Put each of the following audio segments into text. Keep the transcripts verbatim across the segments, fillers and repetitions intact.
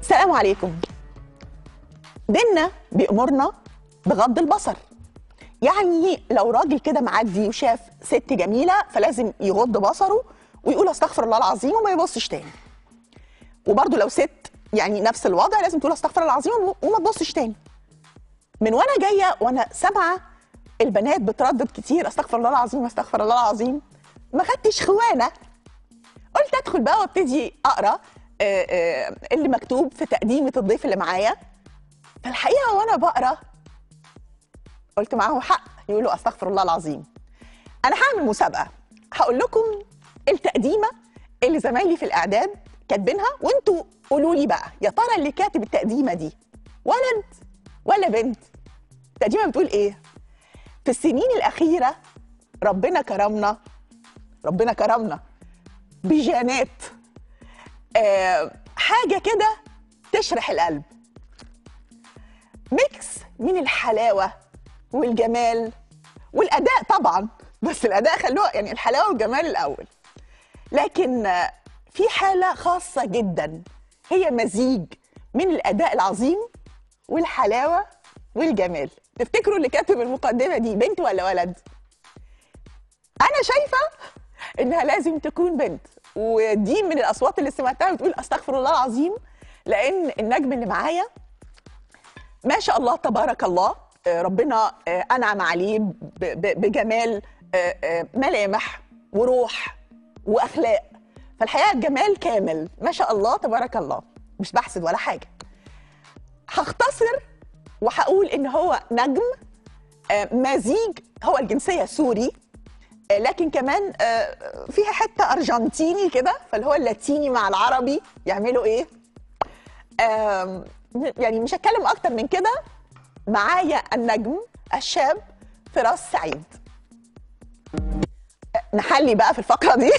السلام عليكم. ديننا بيأمرنا بغض البصر، يعني لو راجل كده معدي وشاف ست جميله فلازم يغض بصره ويقول استغفر الله العظيم وما يبصش تاني. وبرده لو ست يعني نفس الوضع لازم تقول استغفر الله العظيم وما تبصش تاني. من وانا جايه وانا سامعه البنات بتردد كتير استغفر الله العظيم استغفر الله العظيم، ما خدتش خوانه، قلت ادخل بقى وابتدي اقرا اللي مكتوب في تقديمه الضيف اللي معايا. فالحقيقه وانا بقرا قلت معاهم حق يقولوا استغفر الله العظيم. انا هعمل مسابقه، هقول لكم التقديمه اللي زمايلي في الاعداد كاتبينها وانتوا قولوا لي بقى يا ترى اللي كاتب التقديمه دي ولد ولا بنت؟ التقديمه بتقول ايه؟ في السنين الاخيره ربنا كرمنا ربنا كرمنا بجانات آه حاجه كده تشرح القلب، ميكس من الحلاوه والجمال والاداء طبعا، بس الاداء خلوه يعني الحلاوه والجمال الاول، لكن في حاله خاصه جدا هي مزيج من الاداء العظيم والحلاوه والجمال. تفتكروا اللي كاتب المقدمه دي بنت ولا ولد؟ انا شايفه انها لازم تكون بنت، ودي من الاصوات اللي سمعتها بتقول استغفر الله العظيم، لان النجم اللي معايا ما شاء الله تبارك الله ربنا انعم عليه بجمال ملامح وروح واخلاق، فالحقيقه الجمال كامل ما شاء الله تبارك الله، مش بحسد ولا حاجه. هختصر وهقول ان هو نجم مزيج، هو الجنسيه سوري لكن كمان فيها حته ارجنتيني كده، فاللي هو اللاتيني مع العربي يعملوا ايه؟ يعني مش هتكلم اكتر من كده. معايا النجم الشاب فراس سعيد. نحلي بقى في الفقره دي.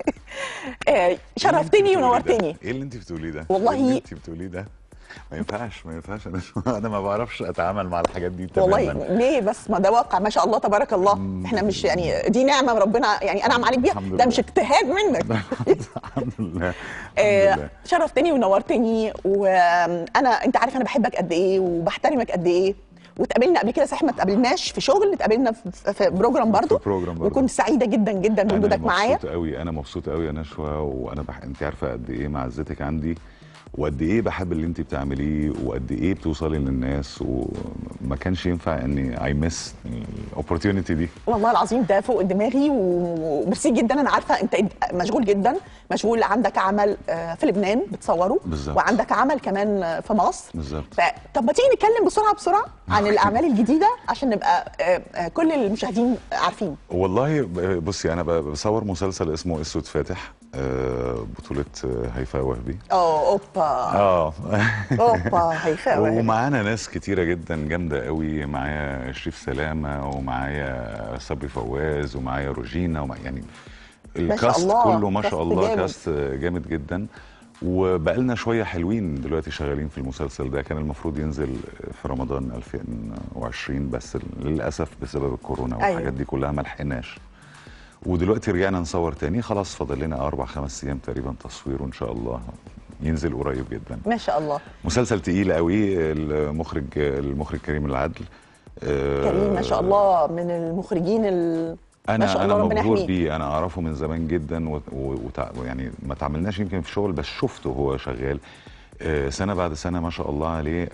شرفتني ونورتني. ايه اللي انت بتقوليه ده؟ والله ايه اللي انت بتقوليه ده؟ ما ينفعش ما ينفعش انا انا ما بعرفش اتعامل مع الحاجات دي تماما. والله ليه بس؟ ما ده واقع ما شاء الله تبارك الله، احنا مش يعني دي نعمه ربنا يعني انعم عليك بيها، ده مش اجتهاد منك. الحمد لله الحمد لله. شرفتني ونورتني، وانا انت عارف انا بحبك قد ايه وبحترمك قد ايه، واتقابلنا قبل كده صحيح ما اتقابلناش في شغل، اتقابلنا في بروجرام برضو، في بروجرام برضو، وكنت سعيده جدا جدا بوجودك معايا. انا مبسوط قوي انا مبسوط قوي يا نشوى، وانا بح... انت عارفه قد ايه معزتك عندي وقد ايه بحب اللي انت بتعمليه وقد ايه بتوصلي للناس، وما كانش ينفع اني اي مس الاوبورتيونيتي دي. والله العظيم ده فوق دماغي وميرسي جدا. انا عارفه انت مشغول جدا، مشغول، عندك عمل في لبنان بتصوره بالزبط. وعندك عمل كمان في مصر بالظبط. طب ما تيجي نتكلم بسرعه بسرعه عن الاعمال الجديده عشان نبقى كل المشاهدين عارفين. والله بصي انا بصور مسلسل اسمه اسود فاتح، بطولة هيفاء وهبي. اه اوبا اه اوبا هيفاء وهبي، ومعانا ناس كتيرة جدا جامدة قوي، معايا شريف سلامة ومعايا صبري فواز ومعايا روجينا ومع يعني الكاست كله ما شاء الله كاست جامد جدا. وبقالنا شوية حلوين دلوقتي شغالين في المسلسل ده، كان المفروض ينزل في رمضان ألفين وعشرين بس للأسف بسبب الكورونا والحاجات أيوة. دي كلها ما لحقناش، ودلوقتي رجعنا نصور تاني، خلاص فاضل لنا اربع خمس ايام تقريبا تصوير وان شاء الله ينزل قريب جدا ما شاء الله. مسلسل تقيل قوي، المخرج المخرج كريم العدل. كريم ما شاء الله من المخرجين ال انا ما شاء الله انا مبهور بيه، انا اعرفه من زمان جدا ويعني ما تعاملناش يمكن في شغل بس شفته هو شغال سنه بعد سنه ما شاء الله عليه،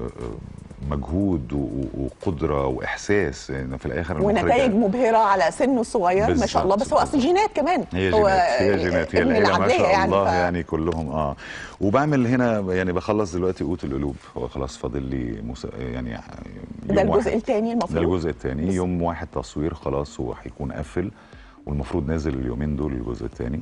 مجهود وقدره واحساس يعني في الاخر ونتائج مبهره على سنه الصغير ما شاء الله. بس هو اصل جينات كمان، هي هو جينات هي جينات هي العيله ما شاء يعني الله ف... يعني كلهم اه. وبعمل هنا يعني بخلص دلوقتي قوت القلوب، هو خلاص فاضل لي مس... يعني يوم ده الجزء الثاني المفروض، ده الجزء الثاني يوم واحد تصوير خلاص هو هيكون قفل، والمفروض نازل اليومين دول الجزء الثاني،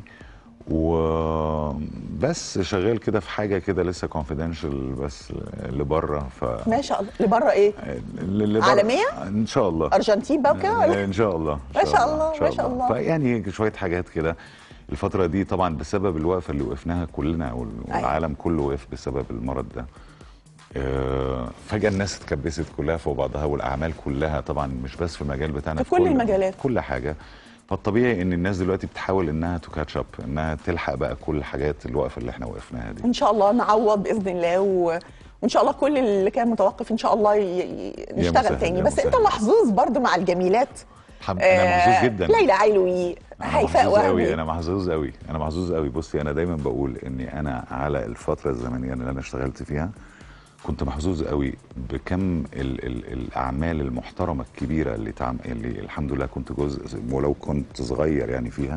وبس شغال كده في حاجه كده لسه كونفيدنشال بس لبره. ف ما شاء الله لبره ايه؟ لبره عالميه؟ ان شاء الله ارجنتين بقى وكده ان شاء الله ما شاء الله ما شاء الله. فيعني شويه حاجات كده الفتره دي طبعا بسبب الوقفه اللي وقفناها كلنا والعالم كله وقف بسبب المرض ده. فجاه الناس اتكبست كلها فوق بعضها، والاعمال كلها طبعا مش بس في المجال بتاعنا، في كل المجالات كل حاجه فالطبيعي ان الناس دلوقتي بتحاول انها تو كاتش اب، انها تلحق بقى كل الحاجات الوقفه اللي احنا وقفناها دي. ان شاء الله نعوض باذن الله، و... وان شاء الله كل اللي كان متوقف ان شاء الله ي... ي... نشتغل تاني. بس مسهل. انت محظوظ برضو مع الجميلات. حب... انا محظوظ جدا. ليلى علوي، هيفاء وهبي. انا محظوظ قوي، انا محظوظ قوي. بصي انا دايما بقول اني انا على الفتره الزمنيه اللي انا اشتغلت فيها كنت محظوظ قوي بكم ال ال الاعمال المحترمه الكبيره اللي تعم... اللي الحمد لله كنت جزء ولو كنت صغير يعني فيها.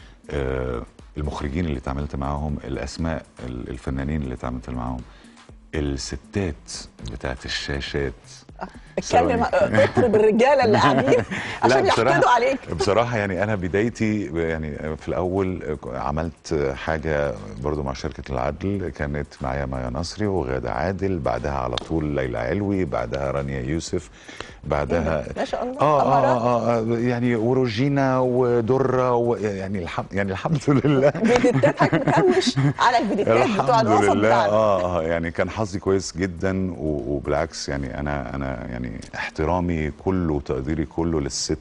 آه المخرجين اللي اتعاملت معاهم، الاسماء الفنانين اللي اتعاملت معاهم، الستات بتاعت الشاشات. اتكلم، اطرب الرجاله اللي قاعدين عشان يحقدوا عليك. بصراحه يعني انا بدايتي يعني في الاول عملت حاجه برضو مع شركه العدل، كانت معايا مايا نصري وغاده عادل، بعدها على طول ليلى علوي، بعدها رانيا يوسف، بعدها ما شاء الله آه, آه, اه يعني وروجينا ودره ويعني الحمد يعني الحمد لله. فيديوهاتك مكوش على الفيديوهات بتوع الوسط بتاعنا. اه يعني كان حظي كويس جدا، وبالعكس يعني انا انا يعني احترامي كله وتقديري كله للست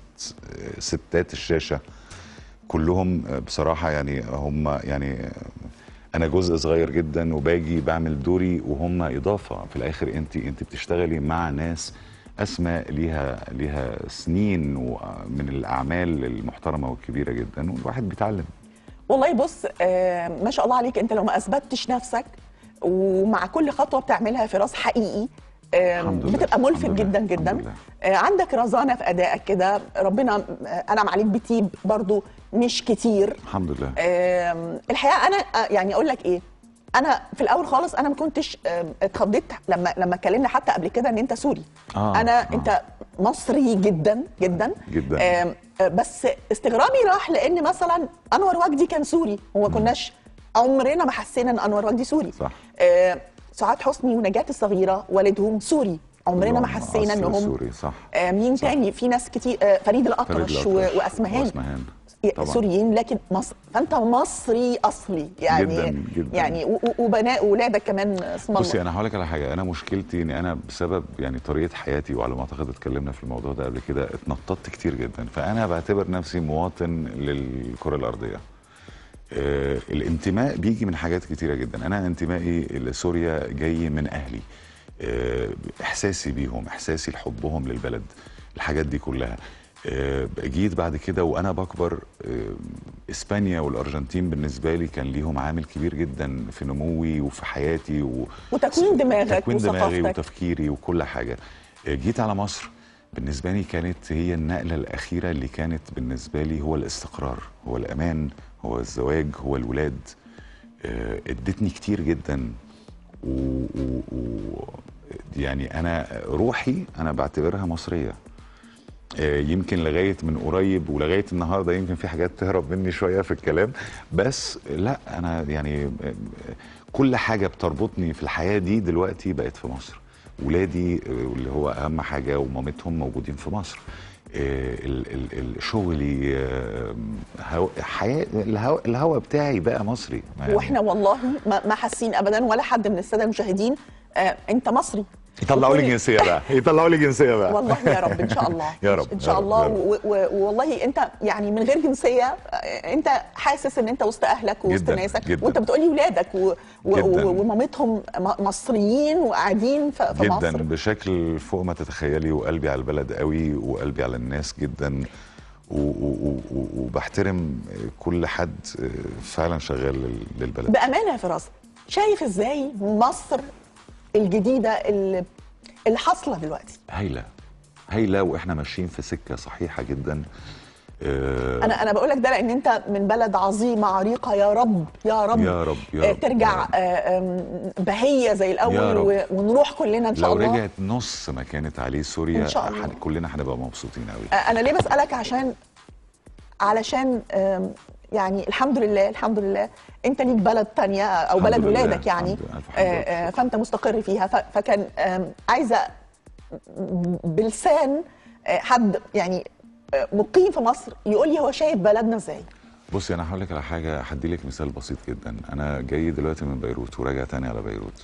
ستات الشاشه كلهم بصراحه. يعني هم يعني انا جزء صغير جدا وباجي بعمل دوري وهم اضافه في الاخر. انت انت بتشتغلي مع ناس اسماء ليها ليها سنين من الاعمال المحترمه والكبيره جدا، والواحد بيتعلم. والله بص، آه ما شاء الله عليك، انت لو ما اثبتش نفسك ومع كل خطوه بتعملها في راس حقيقي بتبقى ملفت جدا جدا. آه عندك رزانه في ادائك كده، ربنا انعم عليك بتيب برضو مش كتير الحمد لله. آه الحقيقه انا يعني اقول لك ايه، انا في الاول خالص انا ما كنتش اتخضيت لما لما اتكلمنا حتى قبل كده ان انت سوري. آه انا آه. انت مصري جدا جدا جدا. آه بس استغرابي راح لان مثلا انور وجدي كان سوري، وما كناش عمرنا ما حسينا ان انور وجدي سوري. صح. آه سعاد حسني ونجاة الصغيرة والدهم سوري، عمرنا ما حسينا انهم سوري. صح. آه مين صح. تاني في ناس كتير، آه فريد الأطرش واسمهان سوريين، لكن مصر، فانت مصري اصلي يعني. جدا جدا. يعني وبناء اولادك كمان اسم الله. بصي انا هقول لك على حاجه، انا مشكلتي ان انا بسبب يعني طريقه حياتي، وعلى ما اعتقد اتكلمنا في الموضوع ده قبل كده، اتنططت كتير جدا، فانا بعتبر نفسي مواطن للكره الارضيه. آه الانتماء بيجي من حاجات كتيره جدا. انا انتمائي لسوريا جاي من اهلي، آه احساسي بيهم، احساسي لحبهم للبلد، الحاجات دي كلها. آه جيت بعد كده وانا بكبر، آه اسبانيا والارجنتين بالنسبه لي كان ليهم عامل كبير جدا في نموي وفي حياتي و... وتكوين دماغك تكوين دماغي وتفكيري وكل حاجه. آه جيت على مصر، بالنسبه لي كانت هي النقله الاخيره اللي كانت بالنسبه لي هو الاستقرار، هو الامان، هو الزواج، هو الولاد. آه ادتني كتير جدا، و... و... و... يعني انا روحي انا بعتبرها مصريه. يمكن لغايه من قريب ولغايه النهارده يمكن في حاجات تهرب مني شويه في الكلام، بس لا انا يعني كل حاجه بتربطني في الحياه دي دلوقتي بقت في مصر. ولادي اللي هو اهم حاجه ومامتهم موجودين في مصر. شغلي، حياه، الهواء الهوا بتاعي بقى مصري. واحنا والله ما حاسين ابدا ولا حد من الساده المشاهدين آه انت مصري. يطلعوا لي جنسيه بقى، يطلعوا لي جنسيه بقى والله يا رب ان شاء الله. يا رب ان شاء الله. والله انت يعني من غير جنسيه انت حاسس ان انت وسط اهلك ووسط ناسك، وانت بتقولي ولادك ومامتهم مصريين وقاعدين في جداً مصر جدا بشكل فوق ما تتخيلي، وقلبي على البلد قوي وقلبي على الناس جدا، وبحترم كل حد فعلا شغال للبلد. بامانه يا فراس، شايف ازاي مصر الجديده اللي اللي حاصله دلوقتي؟ هايله هايله، واحنا ماشيين في سكه صحيحه جدا. أه انا انا بقول لك ده لان انت من بلد عظيمه عريقه، يا رب يا رب يا رب, يا رب ترجع يا رب. أه بهيه زي الاول، ونروح كلنا ان شاء لو الله. لو رجعت نص ما كانت عليه سوريا إن شاء الله. كلنا هنبقى مبسوطين قوي. أه انا ليه بسالك؟ عشان علشان يعني الحمد لله الحمد لله انت ليك بلد تانية او بلد ولادك يعني، آه فانت مستقر فيها، فكان عايزه بلسان حد يعني مقيم في مصر يقول لي هو شايف بلدنا ازاي. بصي انا هقول لك على حاجه، هدي لك مثال بسيط جدا. انا جاي دلوقتي من بيروت وراجع تاني على بيروت.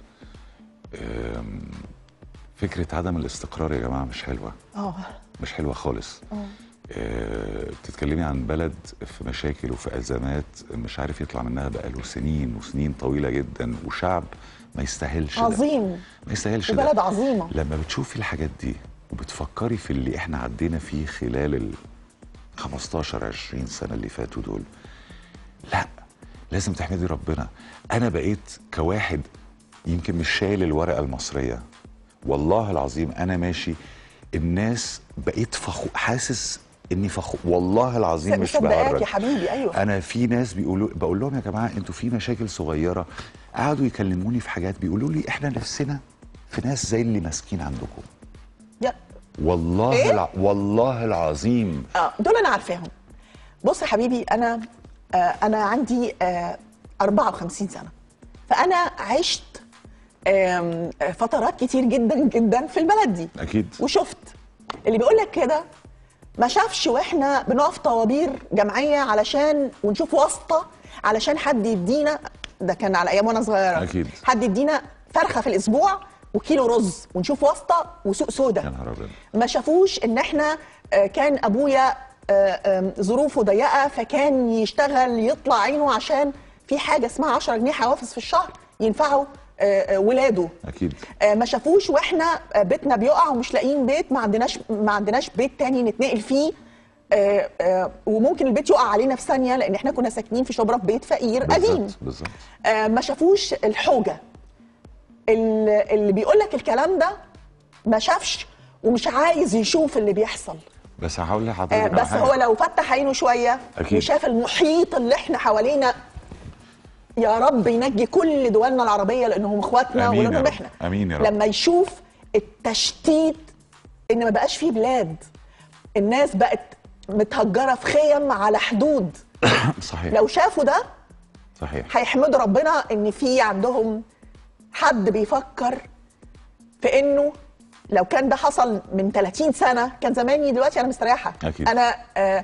فكره عدم الاستقرار يا جماعه مش حلوه. اه مش حلوه خالص. اه آه بتتكلمي عن بلد في مشاكل وفي ازمات مش عارف يطلع منها بقاله سنين وسنين طويله جدا، وشعب ما يستاهلش عظيم ده. ما يستاهلش وبلد ده. عظيمه. لما بتشوفي الحاجات دي وبتفكري في اللي احنا عدينا فيه خلال ال خمستاشر عشرين سنه اللي فاتوا دول، لا لازم تحمدي ربنا. انا بقيت كواحد يمكن مش شايل الورقه المصريه، والله العظيم انا ماشي الناس بقيت فخو، حاسس اني فخو والله العظيم مش بهرج يا حبيبي. ايوه انا في ناس بيقولوا، بقول لهم يا جماعه انتوا في مشاكل صغيره، قعدوا يكلموني في حاجات بيقولوا لي احنا نفسنا في ناس زي اللي ماسكين عندكم. يا والله إيه؟ الع... والله العظيم اه دول انا عارفاهم. بص يا حبيبي، انا آه انا عندي آه أربعة وخمسين سنه، فانا عشت آه فترات كتير جدا جدا في البلد دي اكيد، وشفت اللي بيقول لك كده ما شافش واحنا بنقف طوابير جمعيه علشان ونشوف واسطه علشان حد يدينا، ده كان على ايام وانا صغيره اكيد، حد يدينا فرخه في الاسبوع وكيلو رز ونشوف واسطه وسوق سودا. يا نهار ابيض. ما شافوش ان احنا كان ابويا ظروفه ضيقه فكان يشتغل يطلع عينه عشان في حاجه اسمها عشرة جنيه حوافز في الشهر ينفعوا ولاده. اكيد. ما شافوش واحنا بيتنا بيقع ومش لاقيين بيت، ما عندناش ما عندناش بيت تاني نتنقل فيه، وممكن البيت يقع علينا في ثانيه لان احنا كنا ساكنين في شبرا في بيت فقير قديم. بالظبط. ما شافوش الحوجه. اللي بيقول لك الكلام ده ما شافش ومش عايز يشوف اللي بيحصل. بس هقول لحضرتك آه بس هو لو فتح عينه شويه أكيد. وشاف المحيط اللي احنا حوالينا، يا رب ينجي كل دولنا العربيه لانهم اخواتنا ولانهم احنا. امين يا رب. لما يشوف التشتيت ان ما بقاش فيه بلاد، الناس بقت متهجره في خيم على حدود. صحيح. لو شافوا ده صحيح هيحمدوا ربنا ان في عندهم حد بيفكر في انه لو كان ده حصل من ثلاثين سنه كان زماني دلوقتي انا مستريحه. أكيد. انا آه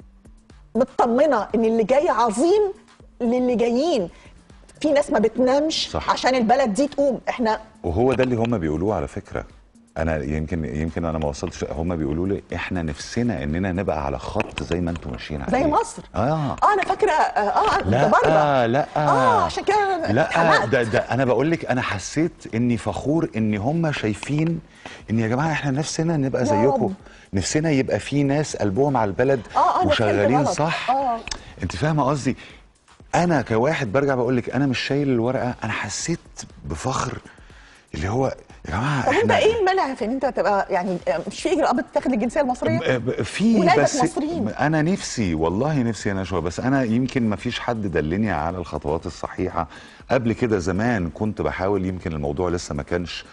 مطمنه ان اللي جاي عظيم للي جايين. في ناس ما بتنامش صح. عشان البلد دي تقوم. احنا وهو ده اللي هم بيقولوه على فكره. انا يمكن يمكن انا ما وصلتش، هم بيقولوا لي احنا نفسنا اننا نبقى على خط زي ما انتم ماشيين عليه زي مصر. اه اه انا فاكره اه لا ده بره. لا اه عشان كده لا ده, ده انا بقول لك انا حسيت اني فخور ان هم شايفين ان يا جماعه احنا نفسنا نبقى زيكم، نفسنا يبقى في ناس قلبهم على البلد آه وشغالين صح. اه انت فاهمه قصدي؟ انا كواحد برجع بقول لك انا مش شايل الورقه، انا حسيت بفخر اللي هو يا جماعه. طب انت ايه المانع في ان انت تبقى يعني مش في اجراءات تاخد الجنسيه المصريه؟ في بس مصريين. انا نفسي والله نفسي انا شويه، بس انا يمكن ما فيش حد دلني على الخطوات الصحيحه. قبل كده زمان كنت بحاول، يمكن الموضوع لسه ما كانش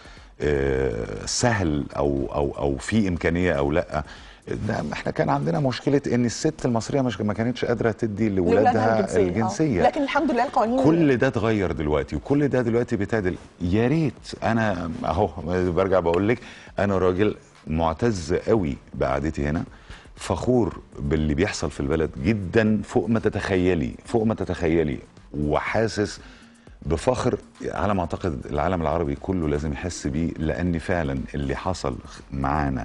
سهل او او او في امكانيه او لا. احنا كان عندنا مشكله ان الست المصريه مش ما كانتش قادره تدي لاولادها الجنسيه, الجنسية. لكن الحمد لله القوانين كل ده اتغير دلوقتي وكل ده دلوقتي بيتعدل. يا ريت. انا اهو برجع بقول لك انا راجل معتز قوي بقعدتي هنا، فخور باللي بيحصل في البلد جدا فوق ما تتخيلي فوق ما تتخيلي وحاسس بفخر على ما اعتقد العالم العربي كله لازم يحس بيه، لان فعلا اللي حصل معانا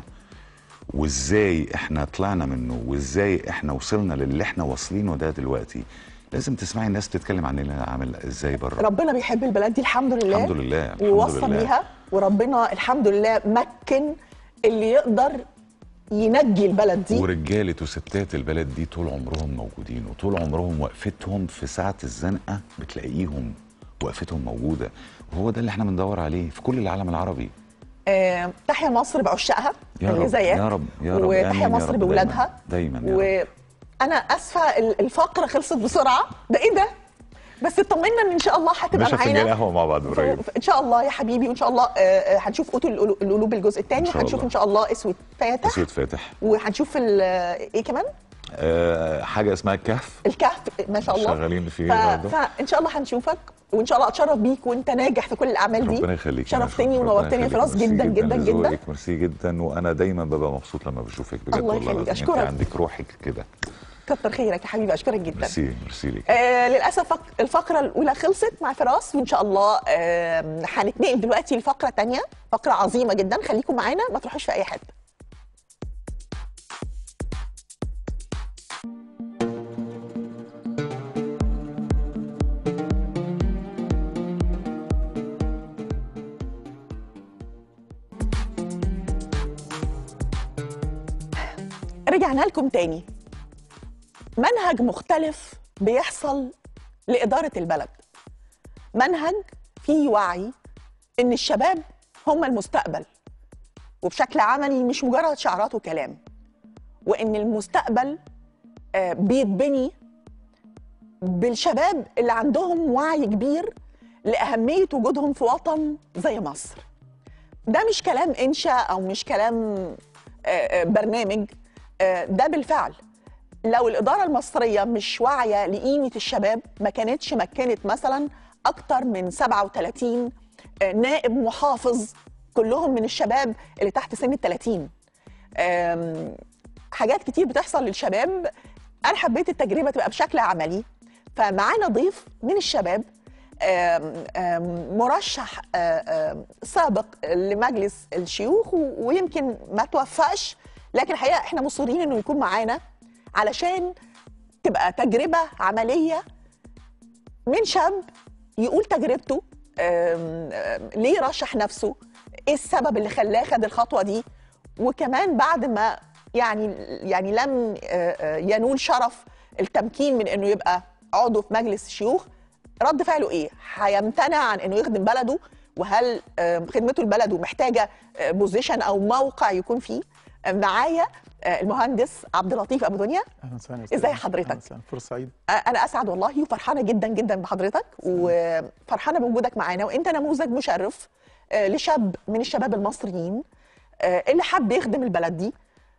وازاي احنا طلعنا منه وازاي احنا وصلنا للي احنا واصلينه ده دلوقتي، لازم تسمعي الناس تتكلم عننا عامل ازاي بره. ربنا بيحب البلد دي الحمد لله الحمد لله ووصل بيها، وربنا الحمد لله مكن اللي يقدر ينجي البلد دي. ورجاله وستات البلد دي طول عمرهم موجودين وطول عمرهم وقفتهم في ساعه الزنقه بتلاقيهم وقفتهم موجوده، وهو ده اللي احنا بندور عليه في كل العالم العربي. آه، تحيا مصر بعشاقها اللي زيك يا رب يا رب، وتحيا مصر باولادها دايما, دايما يا رب. وانا اسفه الفقره خلصت بسرعه، ده ايه ده؟ بس اطمنا ان ان شاء الله هتبقى معانا. مش هنجي قهوه مع بعض قريب ان شاء الله يا حبيبي، وان شاء الله هنشوف قوت القلوب الجزء الثاني، وهنشوف ان شاء الله اسود فاتح اسود فاتح وهنشوف ايه كمان أه حاجه اسمها الكهف. الكهف ما شاء الله شغالين فيه ف... فان شاء الله هنشوفك، وان شاء الله اتشرف بيك وانت ناجح في كل الاعمال دي. ربنا يخليك. شرفتني ونورتني يا فراس جدا جدا جدا. ميرسي جدا، وانا دايما ببقى مبسوط لما بشوفك بجد. الله يخليك. اشكرك، انت عندك روحك كده. كتر خيرك يا حبيبي، اشكرك جدا. ميرسي ميرسي لك. آه للاسف الفقره الاولى خلصت مع فراس، وان شاء الله آه هنتنقل دلوقتي لفقره ثانيه، فقره عظيمه جدا. خليكم معانا ما تروحوش في اي حته. رجعنا لكم تاني. منهج مختلف بيحصل لإدارة البلد، منهج فيه وعي إن الشباب هم المستقبل، وبشكل عملي مش مجرد شعارات وكلام، وإن المستقبل بيتبني بالشباب اللي عندهم وعي كبير لأهمية وجودهم في وطن زي مصر. ده مش كلام إنشاء أو مش كلام برنامج، ده بالفعل. لو الإدارة المصرية مش واعية لقيمة الشباب ما كانتش مكنت مثلا أكتر من سبعة وثلاثين نائب محافظ كلهم من الشباب اللي تحت سن الثلاثين. حاجات كتير بتحصل للشباب. أنا حبيت التجربة تبقى بشكل عملي، فمعانا ضيف من الشباب آم آم مرشح آم سابق لمجلس الشيوخ ويمكن ما توفقش، لكن الحقيقة احنا مصرين انه يكون معانا علشان تبقى تجربة عملية من شاب يقول تجربته، آم آم ليه رشح نفسه، ايه السبب اللي خلاه خد الخطوة دي، وكمان بعد ما يعني يعني لم ينول شرف التمكين من انه يبقى عضو في مجلس الشيوخ، رد فعله ايه؟ هيمتنع عن انه يخدم بلده؟ وهل خدمته لبلده محتاجه بوزيشن او موقع يكون فيه؟ معايا المهندس عبد اللطيف ابو دنيا. اهلا وسهلا. ازي حضرتك؟ اهلا وسهلا، فرصه سعيده. انا اسعد والله وفرحانه جدا جدا بحضرتك وفرحانه بوجودك معانا، وانت نموذج مشرف لشاب من الشباب المصريين اللي حب يخدم البلد دي.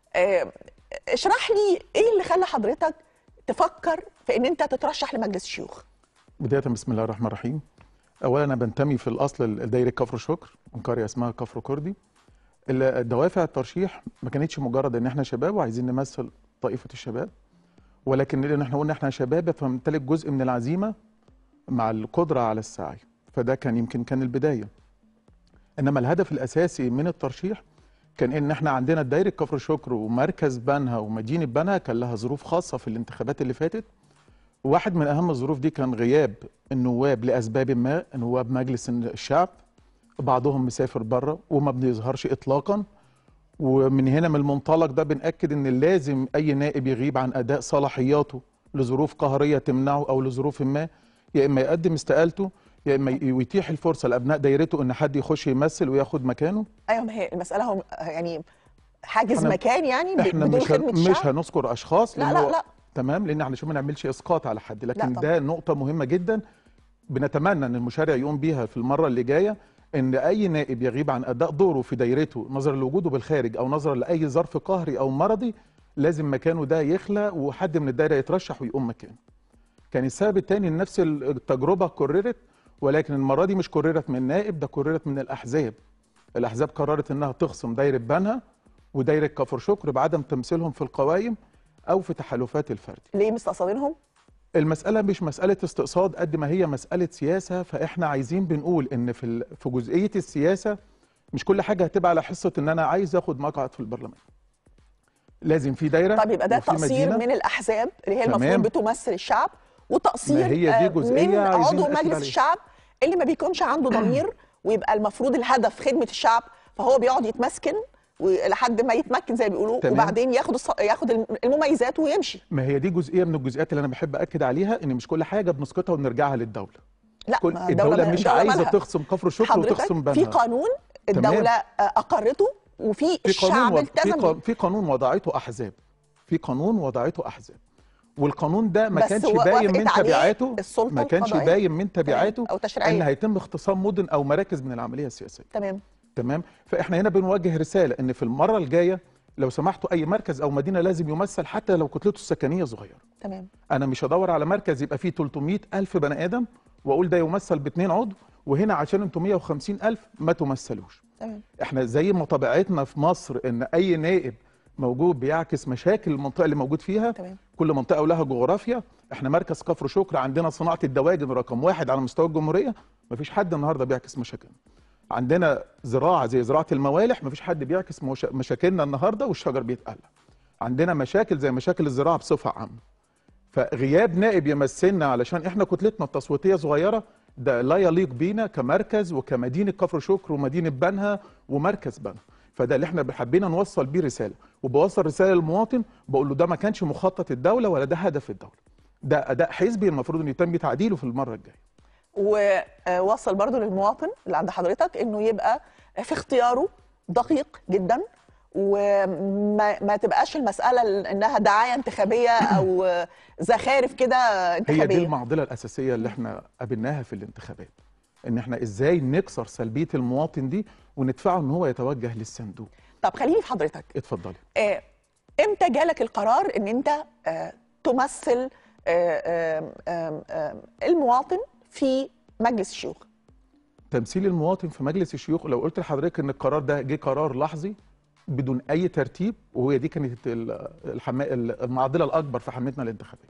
اشرح لي ايه اللي خلى حضرتك تفكر في ان انت تترشح لمجلس الشيوخ؟ بدايه بسم الله الرحمن الرحيم. اولا انا بنتمي في الاصل لدايره كفر شكر من قريه اسمها كفر كردي. الدوافع الترشيح ما كانتش مجرد ان احنا شباب وعايزين نمثل طائفه الشباب، ولكن لان احنا قلنا احنا شباب فنمتلك جزء من العزيمه مع القدره على السعي، فده كان يمكن كان البدايه. انما الهدف الاساسي من الترشيح كان ان احنا عندنا دايره كفر شكر ومركز بنها ومدينه بنها كان لها ظروف خاصه في الانتخابات اللي فاتت. واحد من اهم الظروف دي كان غياب النواب لاسباب ما، نواب مجلس الشعب بعضهم مسافر بره وما بيظهرش اطلاقا. ومن هنا من المنطلق ده بنأكد ان لازم اي نائب يغيب عن اداء صلاحياته لظروف قهريه تمنعه او لظروف ما، يا اما يقدم استقالته يا اما يتيح الفرصه لابناء دايرته ان حد يخش يمثل وياخد مكانه. ايوه، ما هي المساله هم يعني حاجز مكان يعني احنا بدون مش خدمه الشعب. مش هنذكر اشخاص لا لا لا تمام، لان احنا عشان ما نعملش اسقاط على حد، لكن ده نقطه مهمه جدا بنتمنى ان المشارع يقوم بيها في المره اللي جايه، ان اي نائب يغيب عن اداء دوره في دايرته نظرا لوجوده بالخارج او نظرا لاي ظرف قهري او مرضي لازم مكانه ده يخلى وحد من الدايره يترشح ويقوم مكانه. كان السبب الثاني ان نفس التجربه كررت، ولكن المره دي مش كررت من نائب، ده كررت من الاحزاب. الاحزاب قررت انها تخصم دايره بنها ودايره كفر شكر بعدم تمثيلهم في القوائم او في تحالفات الفردي. ليه مستقصدينهم؟ المسألة مش مسألة استقصاد قد ما هي مسألة سياسة، فإحنا عايزين بنقول إن في في جزئية السياسة مش كل حاجة هتبقى على حصة إن أنا عايز آخد مقعد في البرلمان. لازم في دايرة. طب يبقى ده تقصير من الأحزاب اللي هي المفروض بتمثل الشعب، وتقصير هي دي من عضو مجلس الشعب اللي ما بيكونش عنده ضمير، ويبقى المفروض الهدف خدمة الشعب، فهو بيقعد يتمسكن لحد ما يتمكن زي ما بيقولوا، وبعدين ياخد الص... ياخد المميزات ويمشي. ما هي دي جزئيه من الجزئيات اللي انا بحب اكد عليها، ان مش كل حاجه بنسقطها ونرجعها للدوله. لا، كل الدوله, الدولة مش الدولة عايزه مالها. تخصم كفر شكر وتخصم بنها. في قانون الدوله تمام. اقرته، وفي الشعب التزم في, في قانون وضعته احزاب في قانون وضعته احزاب والقانون ده ما كانش باين من تبعاته ما كانش باين من تبعاته ان هيتم اختصام مدن او مراكز من العمليه السياسيه. تمام تمام. فاحنا هنا بنوجه رساله ان في المره الجايه لو سمحتوا اي مركز او مدينه لازم يمثل حتى لو كتلته السكنيه صغيره. تمام. انا مش هدور على مركز يبقى فيه ثلاثمائة ألف بني ادم واقول ده يمثل باثنين عضو، وهنا عشان انتم مائة وخمسين ألف ما تمثلوش. تمام. احنا زي ما طبيعتنا في مصر ان اي نائب موجود بيعكس مشاكل المنطقه اللي موجود فيها. تمام. كل منطقه ولها جغرافيا. احنا مركز كفر شكر عندنا صناعه الدواجن رقم واحد على مستوى الجمهوريه، مفيش حد النهارده بيعكس مشاكلنا. عندنا زراعه زي زراعه الموالح، مفيش حد بيعكس مشاكلنا النهارده والشجر بيتقلع. عندنا مشاكل زي مشاكل الزراعه بصفه عامه. فغياب نائب يمثلنا علشان احنا كتلتنا التصويتيه صغيره ده لا يليق بينا كمركز وكمدينه كفر شكر ومدينه بنها ومركز بنها. فده اللي احنا حبينا نوصل بيه رساله، وبوصل رساله للمواطن بقول له ده ما كانش مخطط الدوله ولا ده هدف الدوله، ده اداء حزبي المفروض انه يتم تعديله في المره الجايه. ووصل برضو للمواطن اللي عند حضرتك انه يبقى في اختياره دقيق جدا، وما ما تبقاش المساله انها دعايه انتخابيه او زخارف كده انتخابيه. هي دي المعضله الاساسيه اللي احنا قابلناها في الانتخابات، ان احنا ازاي نكسر سلبيه المواطن دي وندفعه ان هو يتوجه للصندوق. طب خليني في حضرتك. اتفضلي. آه امتى جالك القرار ان انت آه تمثل آه آه آه المواطن في مجلس الشيوخ؟ تمثيل المواطن في مجلس الشيوخ، لو قلت لحضرتك ان القرار ده جه قرار لحظي بدون اي ترتيب، وهي دي كانت الحما... المعضله الاكبر في حملتنا الانتخابيه.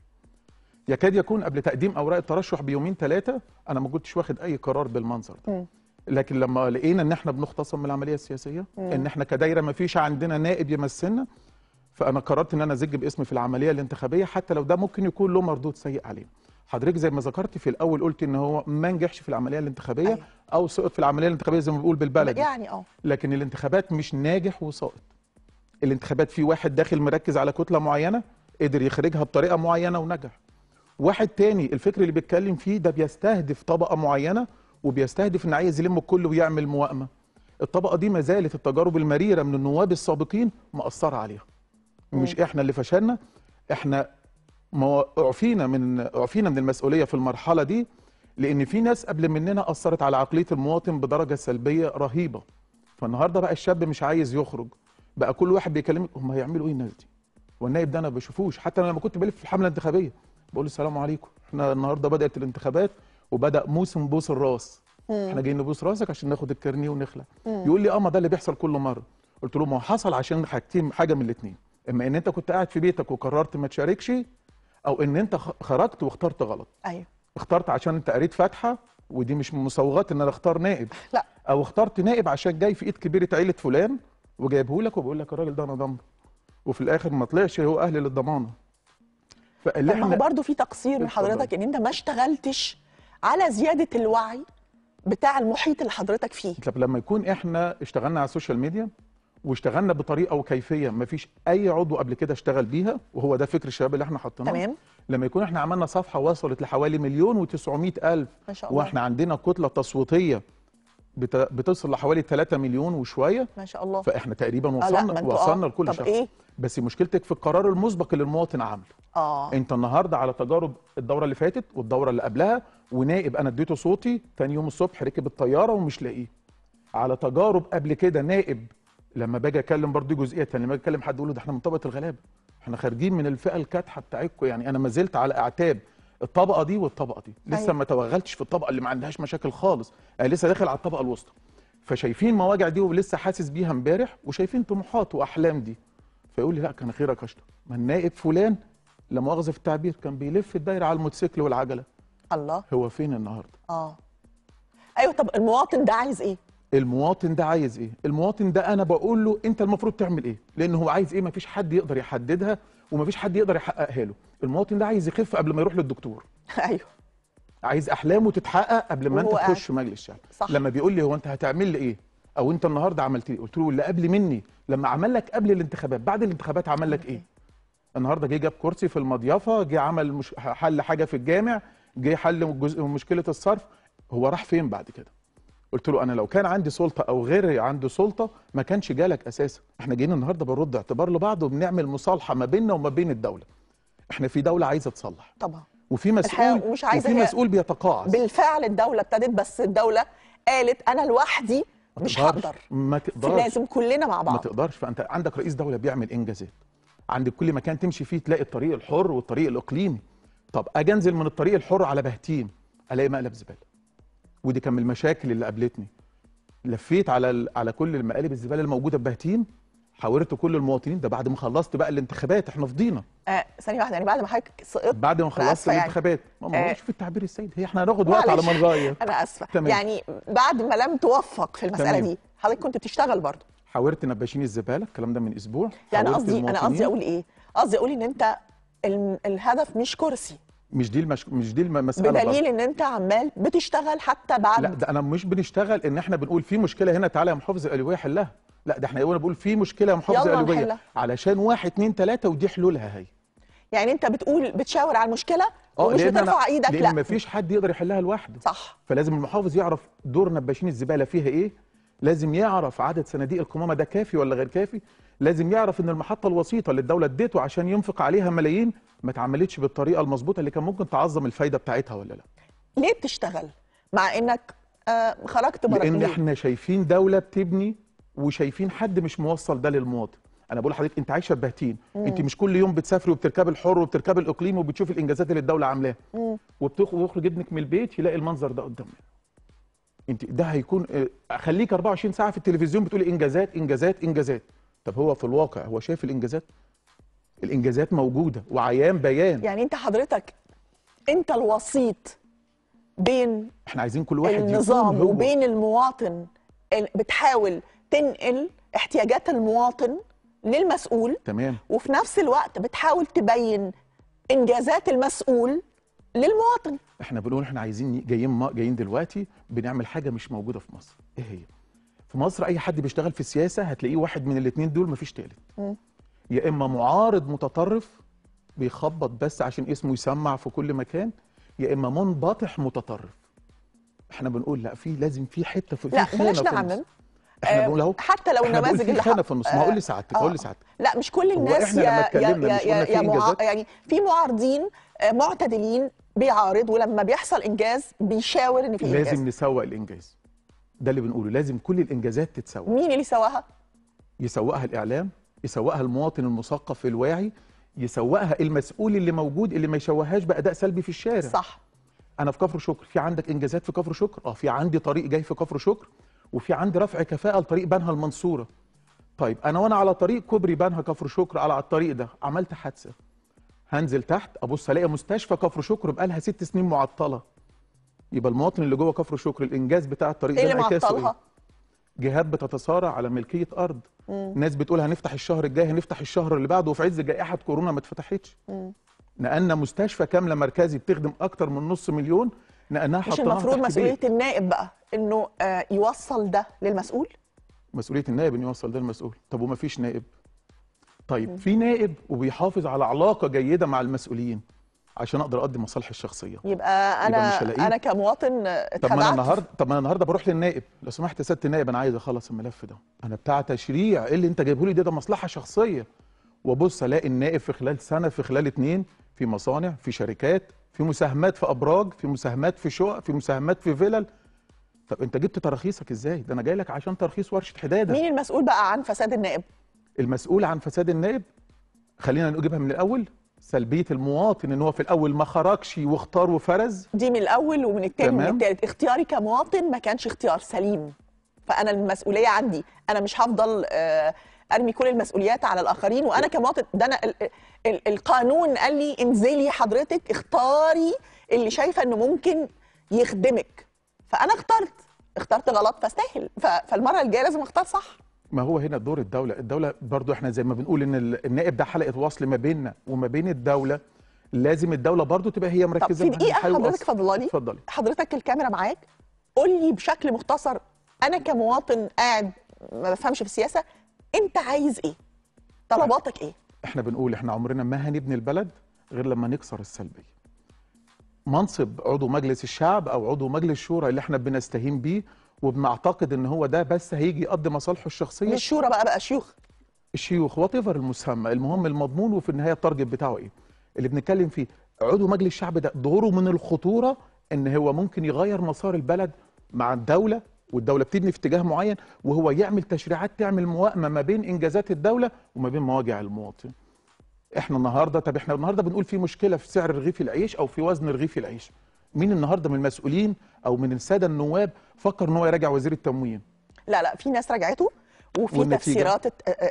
يكاد يكون قبل تقديم اوراق الترشح بيومين ثلاثه انا ما كنتش واخد اي قرار بالمنظر ده. م. لكن لما لقينا ان احنا بنختصم من العمليه السياسيه، م. ان احنا كدايره ما فيش عندنا نائب يمثلنا، فانا قررت ان انا ازج باسمي في العمليه الانتخابيه حتى لو ده ممكن يكون له مردود سيء علينا. حضرتك زي ما ذكرتي في الاول قلت ان هو ما نجحش في العمليه الانتخابيه. أيوة. او سقط في العمليه الانتخابيه زي ما بنقول بالبلدي يعني اه لكن الانتخابات مش ناجح وساقط. الانتخابات في واحد داخل مركز على كتله معينه قدر يخرجها بطريقه معينه ونجح، واحد تاني الفكر اللي بيتكلم فيه ده بيستهدف طبقه معينه وبيستهدف ان عايز يلم الكل ويعمل موائمه. الطبقه دي ما زالت التجارب المريره من النواب السابقين مأثره عليها. مش احنا اللي فشلنا، احنا ما اعفينا من اعفينا من المسؤوليه في المرحله دي، لان في ناس قبل مننا اثرت على عقليه المواطن بدرجه سلبيه رهيبه. فالنهارده بقى الشاب مش عايز يخرج، بقى كل واحد بيكلمك هم هيعملوا ايه الناس دي؟ والنائب ده انا ما بشوفوش. حتى انا لما كنت بلف في الحمله الانتخابيه بقول السلام عليكم، احنا النهارده بدات الانتخابات وبدا موسم بوس الراس. مم. احنا جايين نبوس راسك عشان ناخد الكارنيه ونخلع. مم. يقول لي اه ما ده اللي بيحصل كل مره. قلت له ما هو حصل عشان حاجتين، حاجه من الاثنين، اما ان انت كنت قاعد في بيتك وقررت ما تشاركش، او ان انت خرجت واخترت غلط. ايوه اخترت عشان انت قريت فاتحه ودي مش من مسوغات ان انا اختار نائب، لا، او اخترت نائب عشان جاي في ايد كبيره عيله فلان وجايبه لك وبقول لك الراجل ده انا ضامنه، وفي الاخر ما طلعش هو اهل للضمانه. فاللي طب ما هو برضه في تقصير من حضرتك ان انت ما اشتغلتش على زياده الوعي بتاع المحيط اللي حضرتك فيه. طب لما يكون احنا اشتغلنا على السوشيال ميديا واشتغلنا بطريقه وكيفيه ما فيش اي عضو قبل كده اشتغل بيها، وهو ده فكر الشباب اللي احنا حطيناه. تمام. لما يكون احنا عملنا صفحه وصلت لحوالي مليون وتسعمائة الف، ما شاء الله، واحنا عندنا كتله تصويتيه بتصل لحوالي ثلاثة مليون وشويه، ما شاء الله، فاحنا تقريبا وصلنا آه وصلنا آه. لكل طب شخص. إيه؟ بس مشكلتك في القرار المسبق اللي المواطن عمله. اه انت النهارده على تجارب الدوره اللي فاتت والدوره اللي قبلها، ونائب انا اديته صوتي ثاني يوم الصبح ركب الطياره ومش لاقيه. على تجارب قبل كده نائب، لما باجي اتكلم برضه جزئيه ثانيه، لما باجي اتكلم حد يقول له ده احنا من طبقه الغلابه، احنا خارجين من الفئه الكادحه بتاعتكم، يعني انا ما زلت على اعتاب الطبقه دي والطبقه دي، لسه أيوة. ما توغلتش في الطبقه اللي ما عندهاش مشاكل خالص، انا لسه داخل على الطبقه الوسطى. فشايفين مواجع دي ولسه حاسس بيها امبارح، وشايفين طموحات واحلام دي، فيقول لي لا كان خيرك اشطر، ما النائب فلان لا مؤاخذه في التعبير كان بيلف الدايره على الموتوسيكل والعجله. الله، هو فين النهارده؟ اه ايوه. طب المواطن ده عايز ايه؟ المواطن ده عايز ايه؟ المواطن ده انا بقول له انت المفروض تعمل ايه؟ لان هو عايز ايه مفيش حد يقدر يحددها ومفيش حد يقدر يحققها له. المواطن ده عايز يخف قبل ما يروح للدكتور. ايوه، عايز احلامه تتحقق قبل ما انت تخش مجلس الشعب. صح. لما بيقول لي هو انت هتعمل لي ايه؟ او انت النهارده عملت ايه؟ قلت له اللي قبل مني لما عمل لك قبل الانتخابات، بعد الانتخابات عمل لك ايه؟ النهارده جه جاب كرسي في المضيافه، جه عمل مش حل حاجه في الجامع، جه حل جزء من مشكله الصرف، هو راح فين بعد كده؟ قلت له انا لو كان عندي سلطه او غيري عنده سلطه ما كانش جالك اساسا. احنا جايين النهارده بنرد اعتبار لبعض وبنعمل مصالحه ما بيننا وما بين الدوله. احنا في دوله عايزه تصلح طبعا، وفي مسؤول ومش عايزه، وفي مسؤول بيتقاعس. بالفعل الدوله ابتدت، بس الدوله قالت انا لوحدي مش هقدر، ما تقدرش، لازم كلنا مع بعض. ما تقدرش. فانت عندك رئيس دوله بيعمل انجازات، عندك كل مكان تمشي فيه تلاقي الطريق الحر والطريق الاقليمي. طب اجي انزل من الطريق الحر على بهتيم الاقي مقلب زباله، ودي كان من المشاكل اللي قابلتني. لفيت على على كل المقالب الزباله الموجوده في بهتيم، حاورت كل المواطنين، ده بعد ما خلصت بقى الانتخابات، احنا فضينا. آه ثانيه واحده، يعني بعد ما حضرتك سقطت، بعد ما خلصت الانتخابات يعني. ما هوش آه في التعبير السيد، هي احنا هناخد وقت على ما نغير. انا اسفه. تمام. يعني بعد ما لم توفق في المساله تمام. دي حضرتك كنت بتشتغل برضه؟ حاورت نباشين الزباله، الكلام ده من اسبوع. يعني قصدي انا قصدي اقول ايه؟ قصدي اقول ان انت الهدف مش كرسي، مش دي المش... مش دي المساله بدليل برضه. ان انت عمال بتشتغل حتى بعد. لا ده انا مش بنشتغل ان احنا بنقول في مشكله هنا تعالى يا محافظ القليوبيه حلها، لا ده احنا اول بنقول في مشكله يا محافظ يلا القليوبيه نحلها. علشان واحد اتنين تلاته ودي حلولها هي. يعني انت بتقول بتشاور على المشكله اه ومش لان بترفع أنا... ايدك. لان لا مفيش حد يقدر يحلها لوحده. صح. فلازم المحافظ يعرف دور نباشين الزباله فيها ايه، لازم يعرف عدد صناديق القمامه ده كافي ولا غير كافي، لازم يعرف ان المحطه الوسيطه اللي الدوله اديته عشان ينفق عليها ملايين ما اتعملتش بالطريقه المظبوطه اللي كان ممكن تعظم الفايده بتاعتها ولا لا. ليه بتشتغل مع انك آه خرجت بره؟ لان ليه؟ احنا شايفين دوله بتبني وشايفين حد مش موصل ده للمواطن. انا بقول لحضرتك انت عايشه ببهتين، انت مش كل يوم بتسافري وبتركبي الحر وبتركبي الاقليم وبتشوفي الانجازات اللي الدوله عاملاها وبتخرج ابنك من البيت يلاقي المنظر ده قدامنا. انت ده هيكون خليك أربعة وعشرين ساعه في التلفزيون بتقولي انجازات انجازات انجازات، طب هو في الواقع هو شايف الانجازات؟ الانجازات موجوده وعيان بيان. يعني انت حضرتك انت الوسيط بين احنا عايزين كل واحد النظام يكون هو وبين المواطن، بتحاول تنقل احتياجات المواطن للمسؤول. تمام. وفي نفس الوقت بتحاول تبين انجازات المسؤول للمواطن. احنا بنقول احنا عايزين جايين جايين دلوقتي بنعمل حاجه مش موجوده في مصر. ايه هي؟ في مصر اي حد بيشتغل في السياسه هتلاقيه واحد من الاثنين دول مفيش تالت. يا اما معارض متطرف بيخبط بس عشان اسمه يسمع في كل مكان، يا اما منبطح متطرف. احنا بنقول لا في لازم في حته في لا خانه بلاش في النص. نعمم. احنا بنقول اهو حتى لو احنا النماذج اللي خانه في النص. ما هقول لسعادتك هقول لسعادتك لا مش كل الناس. احنا لما اتكلمنا مش قلنا في انجازات؟ يعني في معارضين معتدلين بيعارض ولما بيحصل انجاز بيشاور ان في انجاز. لازم نسوق الانجاز، ده اللي بنقوله، لازم كل الانجازات تتسوق. مين اللي سواها؟ يسوقها الاعلام، يسوقها المواطن المثقف الواعي، يسوقها المسؤول اللي موجود اللي ما يشوههاش باداء سلبي في الشارع. صح. انا في كفر شكر، في عندك انجازات في كفر شكر؟ اه في عندي طريق جاي في كفر شكر، وفي عندي رفع كفاءه لطريق بنها المنصوره. طيب انا وانا على طريق كوبري بنها كفر شكر على الطريق ده عملت حادثه، هنزل تحت ابص الاقي مستشفى كفر شكر بقالها ست سنين معطله. يبقى المواطن اللي جوه كفر شكر الانجاز بتاع الطريق ايه ده اللي انعكاسه معطلها؟ ايه؟ جهات بتتصارع على ملكيه ارض. مم. ناس بتقول هنفتح الشهر الجاي، هنفتح الشهر اللي بعده، وفي عز جائحه كورونا ما اتفتحتش. نقلنا مستشفى كامله مركزي بتخدم اكتر من نص مليون، نقلناها مش حطيناها المفروض تحت مسؤوليه بيت. النائب بقى انه آه يوصل ده للمسؤول؟ مسؤوليه النائب انه يوصل ده للمسؤول. طب وما فيش نائب؟ طيب مم. في نائب وبيحافظ على علاقه جيده مع المسؤولين عشان اقدر اقضي مصالحي الشخصيه. يبقى انا يبقى انا كمواطن اتخدعت. طب ما انا النهارده طب ما انا النهارده بروح للنائب، لو سمحت يا سياده النائب انا عايز اخلص الملف ده، انا بتاع تشريع، ايه اللي انت جايبه لي ده؟ ده مصلحه شخصيه. وابص الاقي النائب في خلال سنه، في خلال اتنين، في مصانع، في شركات، في مساهمات في ابراج، في مساهمات في شقق، في مساهمات في فيلل. طب انت جبت تراخيصك ازاي؟ ده انا جاي لك عشان ترخيص ورشه حداده. مين المسؤول بقى عن فساد النائب؟ المسؤول عن فساد النائب خلينا نجيبها من الاول، سلبيه المواطن ان هو في الاول ما خرجش واختار وفرز. دي من الاول ومن الثاني ومن الثالث. اختياري كمواطن ما كانش اختيار سليم، فانا المسؤوليه عندي، انا مش هفضل ارمي كل المسؤوليات على الاخرين. وانا كمواطن ده انا ال ال القانون قال لي انزلي حضرتك اختاري اللي شايفه انه ممكن يخدمك، فانا اخترت اخترت غلط فاستاهل، فالمره الجايه لازم اختار صح. ما هو هنا دور الدولة، الدولة برضو احنا زي ما بنقول ان النائب ده حلقة وصل ما بيننا وما بين الدولة، لازم الدولة برضو تبقى هي مركزة. طب في دقيقة حضرتك فضلالي اتفضلي حضرتك الكاميرا معاك، قول لي بشكل مختصر، انا كمواطن قاعد ما بفهمش في السياسة، انت عايز ايه؟ طلباتك ايه؟ احنا بنقول احنا عمرنا ما هنبني البلد غير لما نكسر السلبية. منصب عضو مجلس الشعب او عضو مجلس الشورى اللي احنا بنستهين بيه وبنعتقد ان هو ده بس هيجي يقضي مصالحه الشخصيه. مش شورى بقى بقى شيوخ. الشيوخ وات ايفر المسمى، المهم المضمون وفي النهايه التارجت بتاعه ايه؟ اللي بنتكلم فيه عضو مجلس الشعب ده دوره من الخطوره ان هو ممكن يغير مسار البلد مع الدوله، والدوله بتبني في اتجاه معين وهو يعمل تشريعات تعمل موائمه ما بين انجازات الدوله وما بين مواجع المواطن. احنا النهارده طب احنا النهارده بنقول في مشكله في سعر رغيف العيش او في وزن رغيف العيش. مين النهارده من المسؤولين او من الساده النواب فكر ان هو يراجع وزير التموين؟ لا لا في ناس راجعته وفي تفسيرات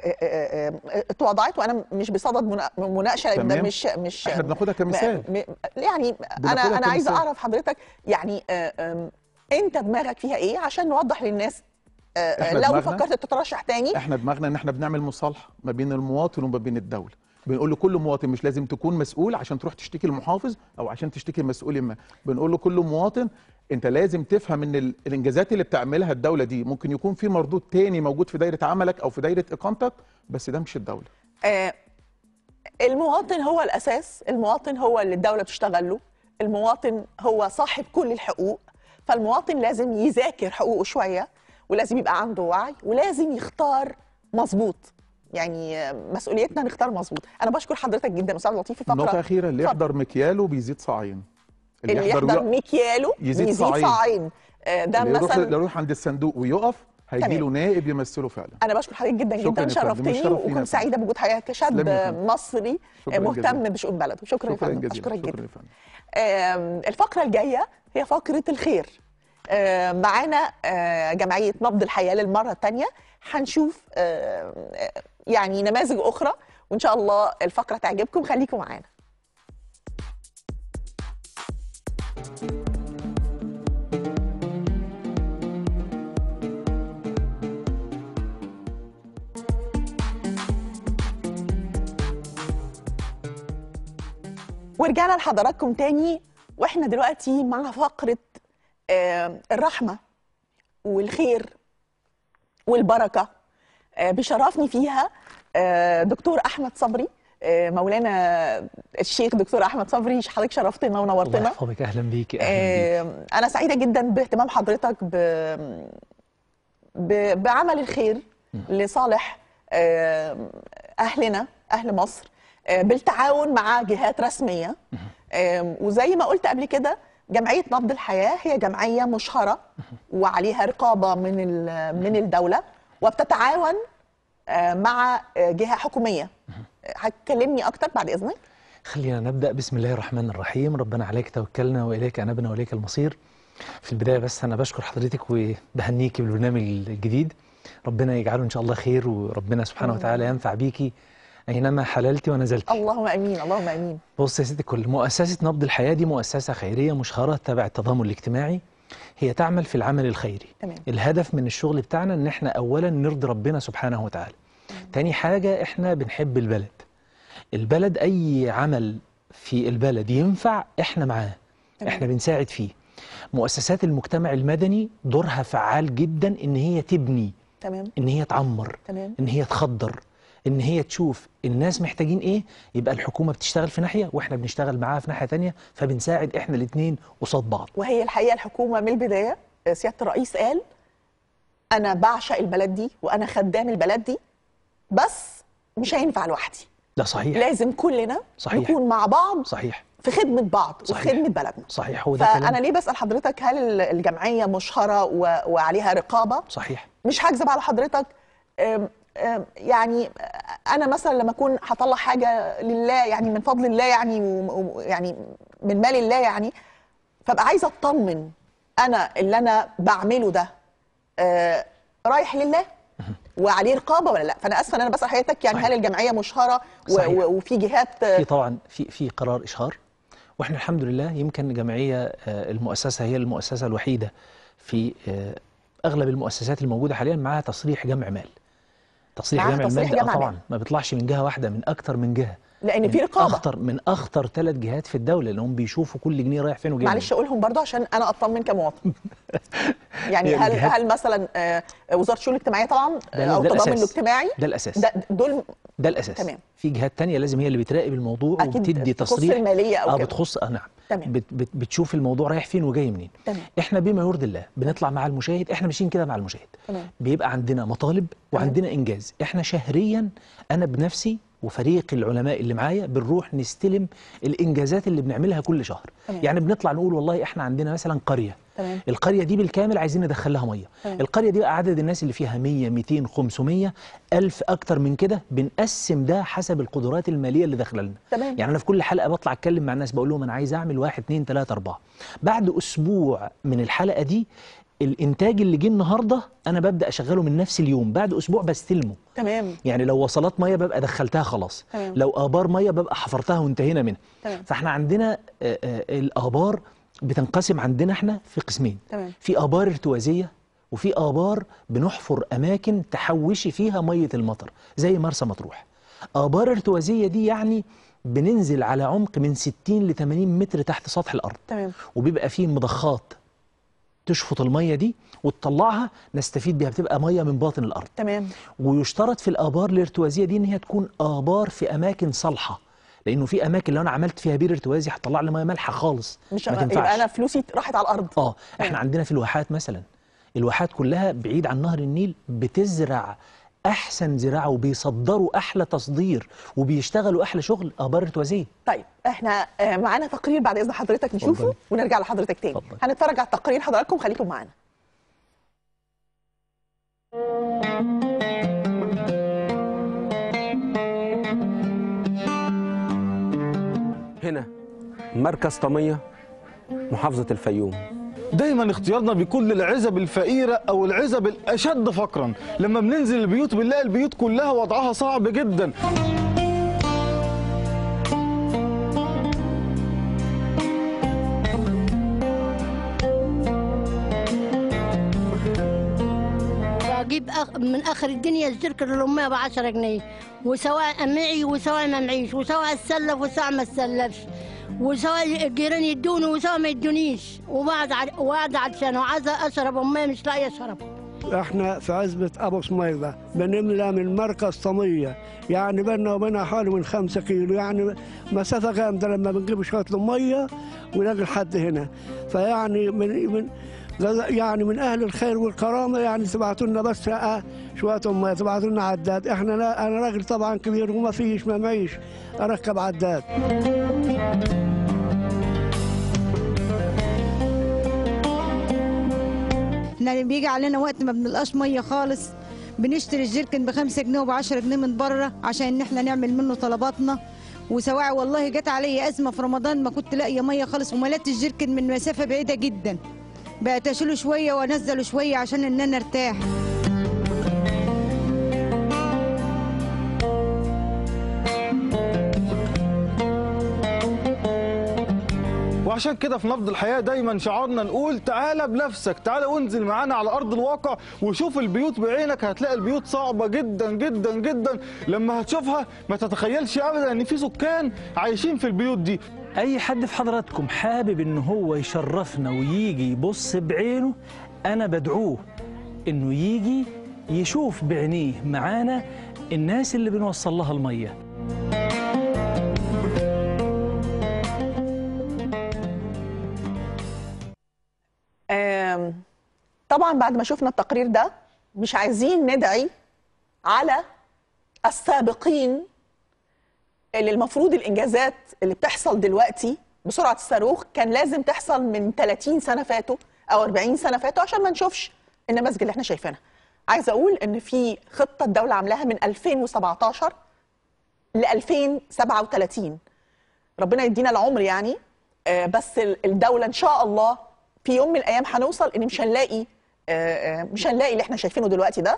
اتوضعت، وانا مش بصدد مناقشه، ده مش مش احنا بناخدها كمثال. يعني انا انا عايزه اعرف حضرتك يعني انت دماغك فيها ايه عشان نوضح للناس لو فكرت تترشح تاني. احنا دماغنا ان احنا بنعمل مصالحه ما بين المواطن وما بين الدوله. بنقول لكل مواطن مش لازم تكون مسؤول عشان تروح تشتكي المحافظ او عشان تشتكي مسؤول ما، بنقول لكل مواطن انت لازم تفهم ان الانجازات اللي بتعملها الدوله دي ممكن يكون في مردود تاني موجود في دايره عملك او في دايره اقامتك، بس ده مش الدوله. آه المواطن هو الاساس، المواطن هو اللي الدوله بتشتغل له، المواطن هو صاحب كل الحقوق، فالمواطن لازم يذاكر حقوقه شويه، ولازم يبقى عنده وعي، ولازم يختار مظبوط. يعني مسؤوليتنا نختار مظبوط. انا بشكر حضرتك جدا استاذ لطيف. في فقره نقطه اخيره، اللي يحضر مكياله بيزيد صاعين. اللي, اللي يحضر يحضر مكياله يزيد, يزيد صاعين, صاعين. ده اللي مثلا يروح, يروح عند الصندوق ويقف هيجي له نائب يمثله فعلا. انا بشكر حضرتك جدا جدا، شرفتني وكنت سعيده بوجود حضرتك كشاب مصري مهتم بشؤون بلده. شكرا يا فندم. اشكرك جدا. الفقره الجايه هي فقره الخير. معانا جمعيه نبض الحياه للمره الثانيه، هنشوف يعني نماذج اخرى، وان شاء الله الفقره تعجبكم. خليكم معانا. ورجعنا لحضراتكم تاني، واحنا دلوقتي مع فقره آه الرحمه والخير والبركه. آه بيشرفني فيها آه دكتور احمد صبري، آه مولانا الشيخ دكتور احمد صبري. حضرتك شرفتنا ونورتنا. الله يحفظك. اهلا بيكي. اهلا بيك. آه انا سعيده جدا باهتمام حضرتك ب... ب... بعمل الخير م. لصالح آه اهلنا اهل مصر، بالتعاون مع جهات رسميه. وزي ما قلت قبل كده، جمعيه نبض الحياه هي جمعيه مشهره وعليها رقابه من من الدوله، وبتتعاون مع جهه حكوميه. هتكلمني اكتر بعد اذنك؟ خلينا نبدا. بسم الله الرحمن الرحيم. ربنا عليك توكلنا واليك انبنا واليك المصير. في البدايه بس انا بشكر حضرتك وبهنيكي بالبرنامج الجديد، ربنا يجعله ان شاء الله خير، وربنا سبحانه وتعالى ينفع بيكي أينما حللتي ونزلتي. اللهم امين اللهم امين. بص يا ستي الكل، مؤسسه نبض الحياه دي مؤسسه خيريه مشهره تبع التضامن الاجتماعي. هي تعمل في العمل الخيري. تمام. الهدف من الشغل بتاعنا ان احنا اولا نرضي ربنا سبحانه وتعالى. تمام. تاني حاجه احنا بنحب البلد. البلد اي عمل في البلد ينفع احنا معاه. تمام. احنا بنساعد فيه. مؤسسات المجتمع المدني دورها فعال جدا ان هي تبني. تمام. ان هي تعمر. تمام. ان هي تخضر، ان هي تشوف الناس محتاجين ايه، يبقى الحكومه بتشتغل في ناحيه واحنا بنشتغل معاها في ناحيه ثانيه، فبنساعد احنا الاثنين قصاد بعض. وهي الحقيقه الحكومه من البدايه سياده الرئيس قال انا بعشق البلد دي وانا خدام البلد دي، بس مش هينفع لوحدي. ده صحيح. لازم كلنا صحيح. نكون مع بعض. صحيح. في خدمه بعض. صحيح. وفي خدمه بلدنا. صحيح. هو ده فانا كلام. ليه بسال حضرتك هل الجمعيه مشهره و... وعليها رقابه؟ صحيح. مش هكذب على حضرتك، أم... يعني انا مثلا لما اكون هطلع حاجه لله، يعني من فضل الله، يعني يعني من مال الله، يعني فابقى عايزه اطمن انا اللي انا بعمله ده آه رايح لله وعليه رقابه ولا لا. فانا اسفه ان انا بسال حضرتك، يعني صحيح. هل الجمعيه مشهره وفي جهات؟ في طبعا في في قرار اشهار، واحنا الحمد لله يمكن الجمعيه المؤسسه هي المؤسسه الوحيده في اغلب المؤسسات الموجوده حاليا معاها تصريح جمع مال. تصريح جمع المال ده طبعا ما بيطلعش من جهه واحده، من اكتر من جهه، لان في رقابه. اخطر من اخطر ثلاث جهات في الدوله، لانهم بيشوفوا كل جنيه رايح فين وجاي. معلش اقولهم برضه عشان انا اطمن كمواطن. يعني هل هل مثلا وزاره الشؤون الاجتماعيه طبعا او التضامن الاجتماعي ده الاساس، ده دول ده الاساس. تمام. في جهات ثانيه لازم هي اللي بتراقب الموضوع وبتدي تصريح. بتخص الماليه او اه كده. بتخص اه نعم. تمام. بت بت بتشوف الموضوع رايح فين وجاي منين. تمام. احنا بما يرضي الله بنطلع مع المشاهد، احنا ماشيين كده مع المشاهد. تمام. بيبقى عندنا مطالب وعندنا تمام. انجاز. احنا شهريا انا بنفسي وفريق العلماء اللي معايا بنروح نستلم الانجازات اللي بنعملها كل شهر. تمام. يعني بنطلع نقول والله احنا عندنا مثلا قريه، تمام. القريه دي بالكامل عايزين ندخل لها ميه. تمام. القريه دي بقى عدد الناس اللي فيها مية ميتين خمسمية ألف اكتر من كده، بنقسم ده حسب القدرات الماليه اللي داخله لنا. تمام. يعني انا في كل حلقه بطلع اتكلم مع الناس بقول لهم انا عايز اعمل واحد اتنين تلاته اربعه. بعد اسبوع من الحلقه دي الانتاج اللي جه النهارده انا ببدا اشغله من نفس اليوم، بعد اسبوع بستلمه. تمام. يعني لو وصلات ميه ببقى دخلتها خلاص. تمام. لو ابار ميه ببقى حفرتها وانتهينا منها. تمام. فاحنا عندنا آآ آآ الابار بتنقسم عندنا احنا في قسمين. تمام. في ابار ارتوازيه وفي ابار بنحفر اماكن تحوشي فيها ميه المطر زي مرسى مطروح. آبار ارتوازية دي يعني بننزل على عمق من ستين ل ثمانين متر تحت سطح الأرض. تمام. وبيبقى فيه مضخات تشفط المية دي وتطلعها نستفيد بيها، بتبقى مية من باطن الأرض. تمام. ويشترط في الآبار الارتوازية دي إن هي تكون آبار في أماكن صالحة، لأنه في أماكن لو أنا عملت فيها بير ارتوازي هتطلع لي مية مالحة خالص، مش ما تنفعش. يبقى أنا فلوسي راحت على الأرض. اه احنا عندنا في الواحات مثلا، الواحات كلها بعيد عن نهر النيل بتزرع احسن زراعه وبيصدروا احلى تصدير وبيشتغلوا احلى شغل ابار ارتوازيه. طيب احنا معانا تقرير بعد اذن حضرتك نشوفه فضل. ونرجع لحضرتك تاني. فضل. هنتفرج على التقرير حضراتكم، خليكم معانا. هنا مركز طمية محافظة الفيوم. دايما اختيارنا بيكون للعزب الفقيرة أو العزب الأشد فقرا. لما بننزل البيوت بنلاقي البيوت كلها وضعها صعب جدا. بجيب من آخر الدنيا الجركة الأمية ب عشرة جنيه، وسواء معي وسواء ما معيش، وسواء اتسلف وسواء ما اتسلفش، وسواء الجيران يدوني وسواء ما يدونيش، وبعد وقاعدة عطشانة وعايزة أشرب أمي مش لاقية أشرب. احنا في عزبة أبو سميضة بنملى من مركز طمية، يعني بيننا وبينها حوالي من خمسة كيلو، يعني مسافة جامدة لما بنجيب شوية المية ونلاقي لحد هنا. فيعني من من يعني من أهل الخير والكرامة يعني تبعتوا لنا بس شوية مية، تبعتوا لنا عداد. احنا لا أنا راجل طبعا كبير وما فيش ما معيش أركب عداد. احنا بيجي علينا وقت ما بنلقاش ميه خالص، بنشتري الجيركن بخمسة جنيه وبعشرة جنيه من بره عشان ان احنا نعمل منه طلباتنا. وسواء والله جت عليا ازمه في رمضان ما كنت لاقيه ميه خالص، وملات الجيركن من مسافه بعيده جدا، بقيت اشيله شويه وانزله شويه عشان ان انا ارتاح. وعشان كده في نبض الحياة دايما شعارنا نقول تعالى بنفسك، تعالى وانزل معانا على أرض الواقع وشوف البيوت بعينك. هتلاقي البيوت صعبة جدا جدا جدا، لما هتشوفها ما تتخيلش أبدا إن في سكان عايشين في البيوت دي. أي حد في حضراتكم حابب إن هو يشرفنا ويجي يبص بعينه، أنا بدعوه إنه يجي يشوف بعينيه معانا الناس اللي بنوصل لها المية. طبعا بعد ما شفنا التقرير ده مش عايزين ندعي على السابقين اللي المفروض الانجازات اللي بتحصل دلوقتي بسرعه الصاروخ كان لازم تحصل من ثلاثين سنه فاتوا او أربعين سنه فاتوا عشان ما نشوفش النماذج اللي احنا شايفينها. عايزه اقول ان في خطه الدوله عاملاها من ألفين وسبعتاشر ل ألفين وسبعة وثلاثين، ربنا يدينا العمر يعني. بس الدوله ان شاء الله في يوم من الايام هنوصل ان مش هنلاقي مش هنلاقي اللي احنا شايفينه دلوقتي ده.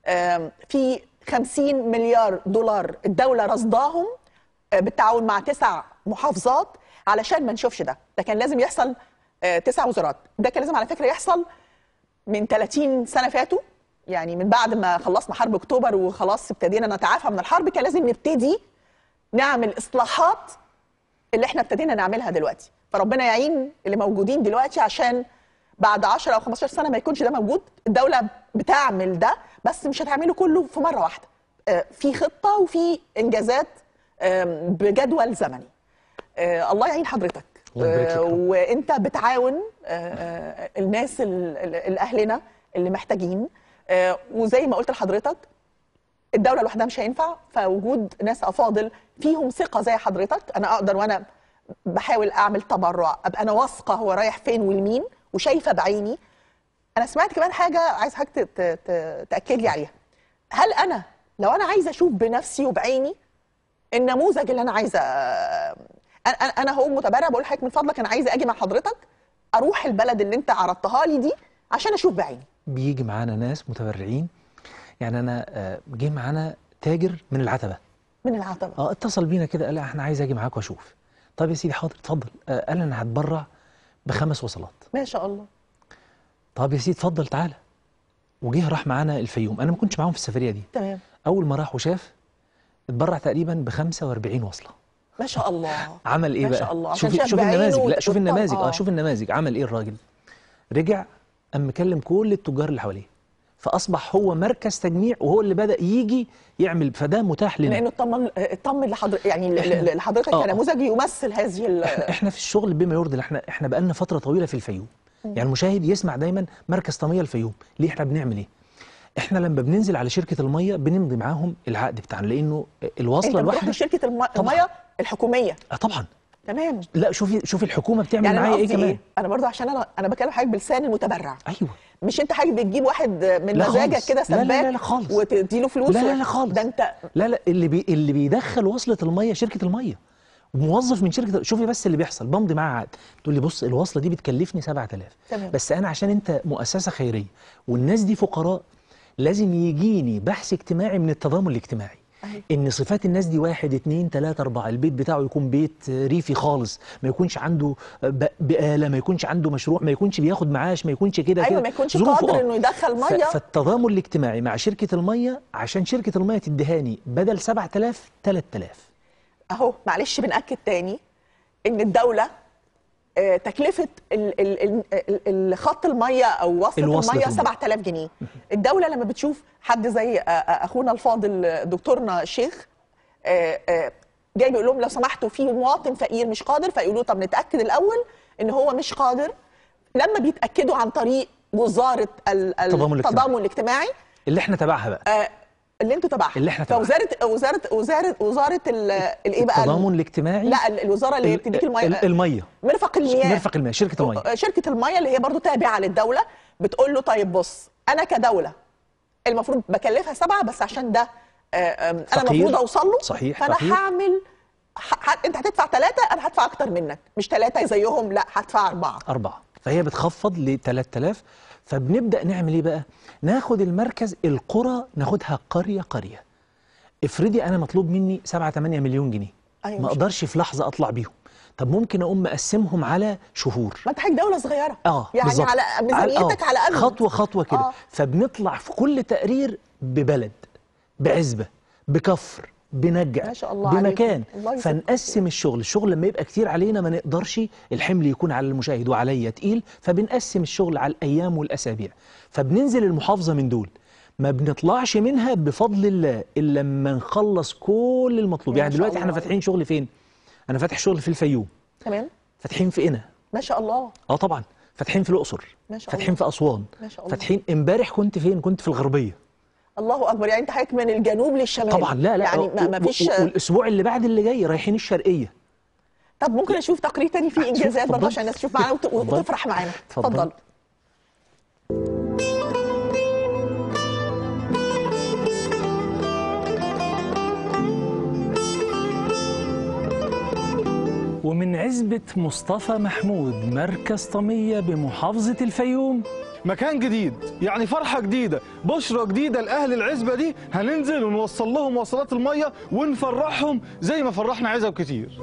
في خمسين مليار دولار الدوله رصداهم بالتعاون مع تسع محافظات علشان ما نشوفش ده. ده كان لازم يحصل تسع وزارات، ده كان لازم على فكره يحصل من ثلاثين سنه فاتوا، يعني من بعد ما خلصنا حرب اكتوبر وخلاص ابتدينا نتعافى من الحرب كان لازم نبتدي نعمل اصلاحات اللي احنا ابتدينا نعملها دلوقتي. فربنا يعين اللي موجودين دلوقتي عشان بعد عشرة او خمستاشر سنه ما يكونش ده موجود. الدوله بتعمل ده بس مش هتعمله كله في مره واحده، في خطه وفي انجازات بجدول زمني. الله يعين حضرتك. وانت بتعاون الناس الاهلنا اللي محتاجين، وزي ما قلت لحضرتك الدوله لوحدها مش هينفع، فوجود ناس افاضل فيهم ثقه زي حضرتك انا اقدر وانا بحاول اعمل تبرع ابقى انا واثقه هو رايح فين والمين وشايفه بعيني. انا سمعت كمان حاجه عايز حضرتك تاكد لي عليها. هل انا لو انا عايزه اشوف بنفسي وبعيني النموذج اللي انا عايزه، انا انا هو متبرع بقول لحضرتك من فضلك انا عايزه اجي مع حضرتك اروح البلد اللي انت عرضتها لي دي عشان اشوف بعيني. بيجي معانا ناس متبرعين، يعني انا جه معانا تاجر من العتبه من العتبه اه اتصل بينا كده قال احنا عايز اجي معاك واشوف. طيب يا سيدي حاضر اتفضل. آه قال انا هتبرع بخمس وصلات. ما شاء الله. طب يا سيدي اتفضل تعالى. وجه راح معانا الفيوم، انا ما كنتش معاهم في السفريه دي. تمام. اول ما راح وشاف اتبرع تقريبا ب خمسة وأربعين وصله. ما شاء الله. عمل ايه ما بقى؟ شاء الله. شوف شوف النماذج، لا شوف النماذج اه اه شوف النماذج. عمل ايه الراجل؟ رجع قام مكلم كل التجار اللي حواليه، فاصبح هو مركز تجميع وهو اللي بدا يجي يعمل، فده متاح لنا. لانه اطمن اطمن لحضرتك يعني لحضرتك كنموذج يمثل هذه احنا, احنا في الشغل بما يرضي الله، احنا احنا بقالنا فتره طويله في الفيوم. يعني المشاهد يسمع دايما مركز طميه الفيوم، ليه احنا بنعمل ايه؟ احنا لما بننزل على شركه الميه بنمضي معاهم العقد بتاعنا، لانه الوصله الواحده شركه الميه الحكوميه. اه طبعا. تمام. لا شوفي شوفي الحكومه بتعمل يعني معايا ايه كمان. إيه؟ انا برضه عشان انا انا بكلم حضرتك بلسان المتبرع. ايوه. مش انت حضرتك بتجيب واحد من مزاجك كده سباك لا لا لا خالص وتديله فلوس. لا لا لا خالص. ده انت لا لا اللي بي اللي بيدخل وصله الميه شركه الميه، موظف من شركه. شوفي بس اللي بيحصل، بمضي معاه عقد، تقول لي بص الوصله دي بتكلفني سبعة آلاف، تمام. بس انا عشان انت مؤسسه خيريه والناس دي فقراء لازم يجيني بحث اجتماعي من التضامن الاجتماعي. أيه. ان صفات الناس دي واحد اتنين تلاته اربعه، البيت بتاعه يكون بيت ريفي خالص، ما يكونش عنده بقاله، ما يكونش عنده مشروع، ما يكونش بياخد معاش، ما يكونش كده ايوه كده. ما يكونش قادر انه يدخل ميه. فالتضامن الاجتماعي مع شركه الميه، عشان شركه الميه تدهاني بدل سبعة آلاف تلاتة آلاف. اهو معلش بنأكد تاني ان الدوله آه تكلفه ال ال ال خط الميه او وصله الميه سبعة آلاف جنيه. الدوله لما بتشوف حد زي آه اخونا الفاضل دكتورنا الشيخ آه آه جاي بيقول لهم لو سمحتوا في مواطن فقير مش قادر، فيقولوا طب نتاكد الاول ان هو مش قادر. لما بيتاكدوا عن طريق وزاره التضامن الاجتماعي اللي احنا تبعها بقى آه اللي انتوا تبعها اللي احنا تبعها فوزاره وزاره وزاره وزاره الايه بقى التضامن الاجتماعي. لا الوزاره اللي بتديك الميه الميه مرفق المياه مرفق المياه شركه الميه شركه الميه اللي هي برضو تابعه للدوله. بتقول له طيب بص انا كدوله المفروض بكلفها سبعه، بس عشان ده انا المفروض اوصل له صحيح فانا صحيح. هعمل ح... انت هتدفع ثلاثه انا هدفع اكتر منك، مش ثلاثه زيهم، لا هدفع اربعه اربعه. فهي بتخفض ل تلاتة آلاف. فبنبدا نعمل ايه بقى؟ ناخد المركز القرى ناخدها قريه قريه. افرضي انا مطلوب مني سبعة تمانية مليون جنيه. أيوة ما اقدرش في لحظه اطلع بيهم. طب ممكن اقوم مقسمهم على شهور. ما انت حضرتك دوله صغيره اه يعني بالزبط. على ميزانيتك على قد خطوه خطوه كده. آه. فبنطلع في كل تقرير ببلد، بعزبه، بكفر، بنجع، ما شاء الله بمكان. الله فنقسم الشغل. الشغل لما يبقى كتير علينا ما نقدرش، الحمل يكون على المشاهد وعليا تقيل، فبنقسم الشغل على الايام والاسابيع. فبننزل المحافظه من دول ما بنطلعش منها بفضل الله الا لما نخلص كل المطلوب. يعني دلوقتي احنا فاتحين شغل فين؟ انا فاتح شغل في الفيوم. تمام. فاتحين في قنا. ما شاء الله. اه طبعا. فاتحين في الاقصر. ما شاء فاتحين الله. في اسوان. ما شاء الله. فاتحين. امبارح كنت فين؟ كنت في الغربيه. الله اكبر. يعني انت حضرتك من الجنوب للشمال. طبعا. لا لا يعني ما فيش. والاسبوع اللي بعد اللي جاي رايحين الشرقيه. طب ممكن اشوف تقرير تاني فيه انجازات برضه عشان الناس تشوف معانا وتفرح معانا. اتفضل. ومن عزبة مصطفى محمود مركز طمية بمحافظة الفيوم، مكان جديد، يعني فرحة جديدة، بشرة جديدة لأهل العزبة دي. هننزل ونوصل لهم وصلات المية ونفرحهم زي ما فرحنا عزب كتير.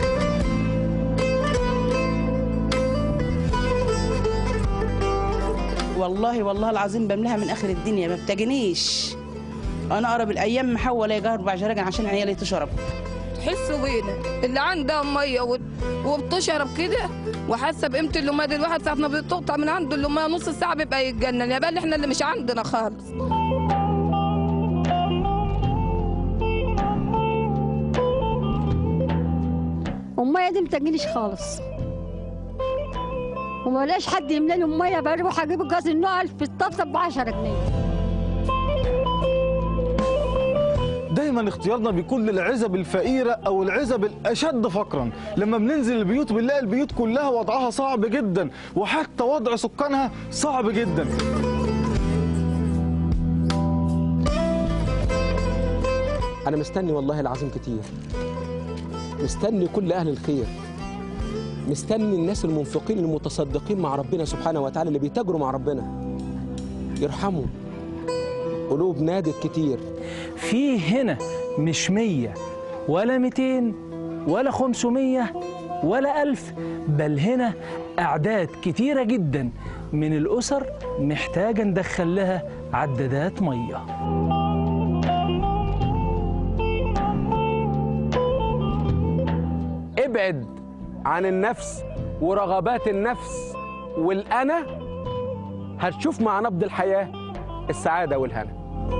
والله والله العظيم بملاها من آخر الدنيا، ما بتجنيش. أنا أقرب الأيام محولة يجي أربع جراجن عشان عيالي تشرب. تحسوا بينا اللي عندها ميه وبتشرب كده وحاسه بقيمه اللميه دي. الواحد ساعه ما بتقطع من عنده اللميه نص ساعه بيبقى يتجنن، يا بقى احنا اللي مش عندنا خالص. الميه دي ما بتجيليش خالص، وما لاقيش حد يملى لي الميه، بروح اجيب الجاز النقل في الطبطب ب عشرة جنيه. دايما اختيارنا بيكون للعزب الفقيرة أو العزب الأشد فقرا. لما بننزل البيوت بنلاقي البيوت كلها وضعها صعب جدا، وحتى وضع سكانها صعب جدا. أنا مستني والله العظيم كتير، مستني كل أهل الخير، مستني الناس المنفقين المتصدقين مع ربنا سبحانه وتعالى اللي بيتاجروا مع ربنا يرحموا. قلوب نادت كتير. في هنا مش مية ولا ميتين ولا خمسمية ولا ألف، بل هنا أعداد كتيرة جدا من الأسر محتاجة ندخل لها عدادات مية. ابعد عن النفس ورغبات النفس والأنا، هتشوف مع نبض الحياة السعادة والهنا.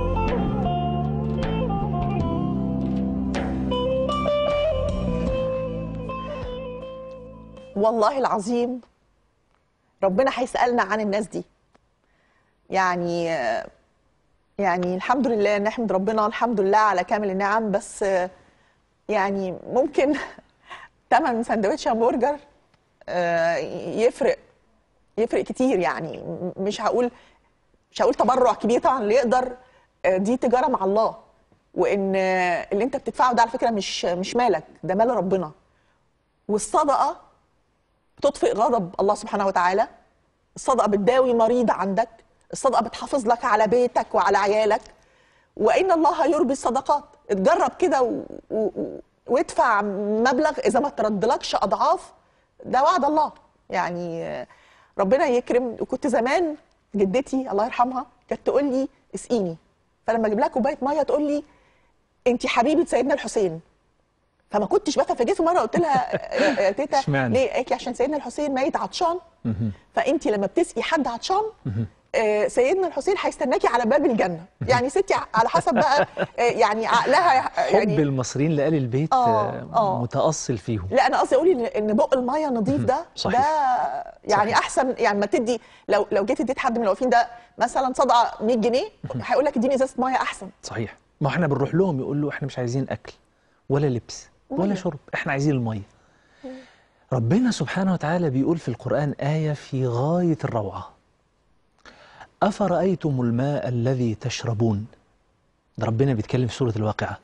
والله العظيم ربنا هيسألنا عن الناس دي. يعني يعني الحمد لله، نحمد ربنا الحمد لله على كامل النعم، بس يعني ممكن تمن سندوتش همبرجر يفرق يفرق كتير. يعني مش هقول مش هقول تبرع كبير طبعا اللي يقدر، دي تجاره مع الله، وان اللي انت بتدفعه ده على فكره مش مش مالك، ده مال ربنا. والصدقه بتطفئ غضب الله سبحانه وتعالى، الصدقه بتداوي مريض عندك، الصدقه بتحافظ لك على بيتك وعلى عيالك، وان الله يربي الصدقات. اتجرب كده و... و... وادفع مبلغ، اذا ما تردلكش اضعاف ده وعد الله. يعني ربنا يكرم. وكنت زمان جدتي الله يرحمها كانت تقول لي اسقيني، فلما اجيب لها كوبايه ميه تقول لي انت حبيبه سيدنا الحسين. فما كنتش بفهم، فجيت مره قلت لها يا تيتا ليه؟ قالت لي عشان سيدنا الحسين ميت عطشان، فانت لما بتسقي حد عطشان سيدنا الحسين هيستناكي على باب الجنه. يعني ستي على حسب بقى يعني عقلها. يعني حب المصريين لآل البيت آه آه متأصل فيهم. لا انا قصدي اقول ان بق الميه نظيف ده صحيح. ده يعني صحيح. احسن. يعني ما تدي، لو لو جيت اديت حد من الواقفين ده مثلا صدقه مية جنيه هيقول لك اديني ازازه ميه احسن. صحيح. ما احنا بنروح لهم يقول له احنا مش عايزين اكل ولا لبس ولا شرب، احنا عايزين الميه. ربنا سبحانه وتعالى بيقول في القرآن آية في غاية الروعة: أفرأيتم الماء الذي تشربون. ده ربنا بيتكلم في سورة الواقعة.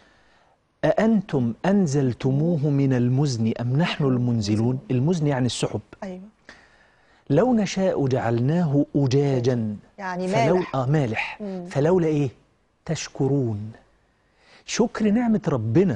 أأنتم أنزلتموه من المزن أم نحن المنزلون؟ المزن يعني السحب. أيوة. لو نشاء جعلناه أجاجا يعني فلو مالح. آه مالح مم. فلولا إيه؟ تشكرون. شكر نعمة ربنا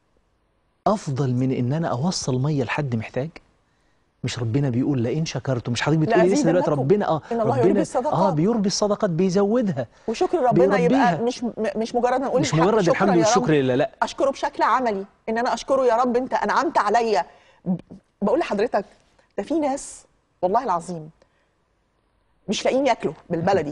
أفضل من إن أنا أوصل مية لحد محتاج. مش ربنا بيقول لئن شكرتم؟ مش حضرتك بتقولي لسه دلوقتي ربنا اه إن الله ربنا يربي الصدقات. اه بيربي الصدقات، بيزودها. وشكر ربنا بيربيها. يبقى مش مش مجرد نقول مش مجرد الحمد والشكر لله، لا، اشكره بشكل عملي، ان انا اشكره يا رب انت انعمت عليا. بقول لحضرتك ده في ناس والله العظيم مش لاقيين ياكلوا بالبلدي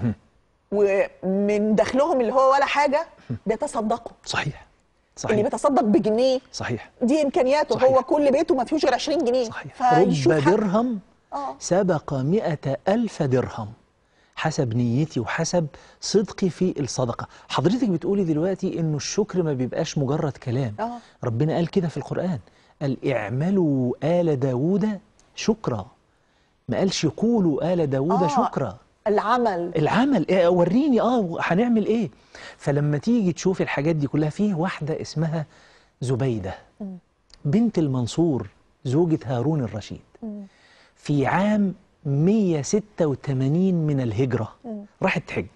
ومن دخلهم اللي هو ولا حاجه بيتصدقوا. صحيح صحيح. اللي بيتصدق بجنيه صحيح دي امكانياته. صحيح. هو كل بيته ما فيهوش غير عشرين جنيه. صحيح. رب درهم آه. سبق مئة ألف درهم، حسب نيتي وحسب صدقي في الصدقة. حضرتك بتقولي دلوقتي إنه الشكر ما بيبقاش مجرد كلام. آه. ربنا قال كده في القرآن، قال اعملوا آل داود شكرا، ما قالش قولوا آل داود آه. شكرا. العمل العمل إيه؟ وريني اه هنعمل ايه. فلما تيجي تشوف الحاجات دي كلها، فيه واحدة اسمها زبيدة م. بنت المنصور زوجة هارون الرشيد م. في عام مئة وستة وثمانين من الهجرة م. راحت تحج،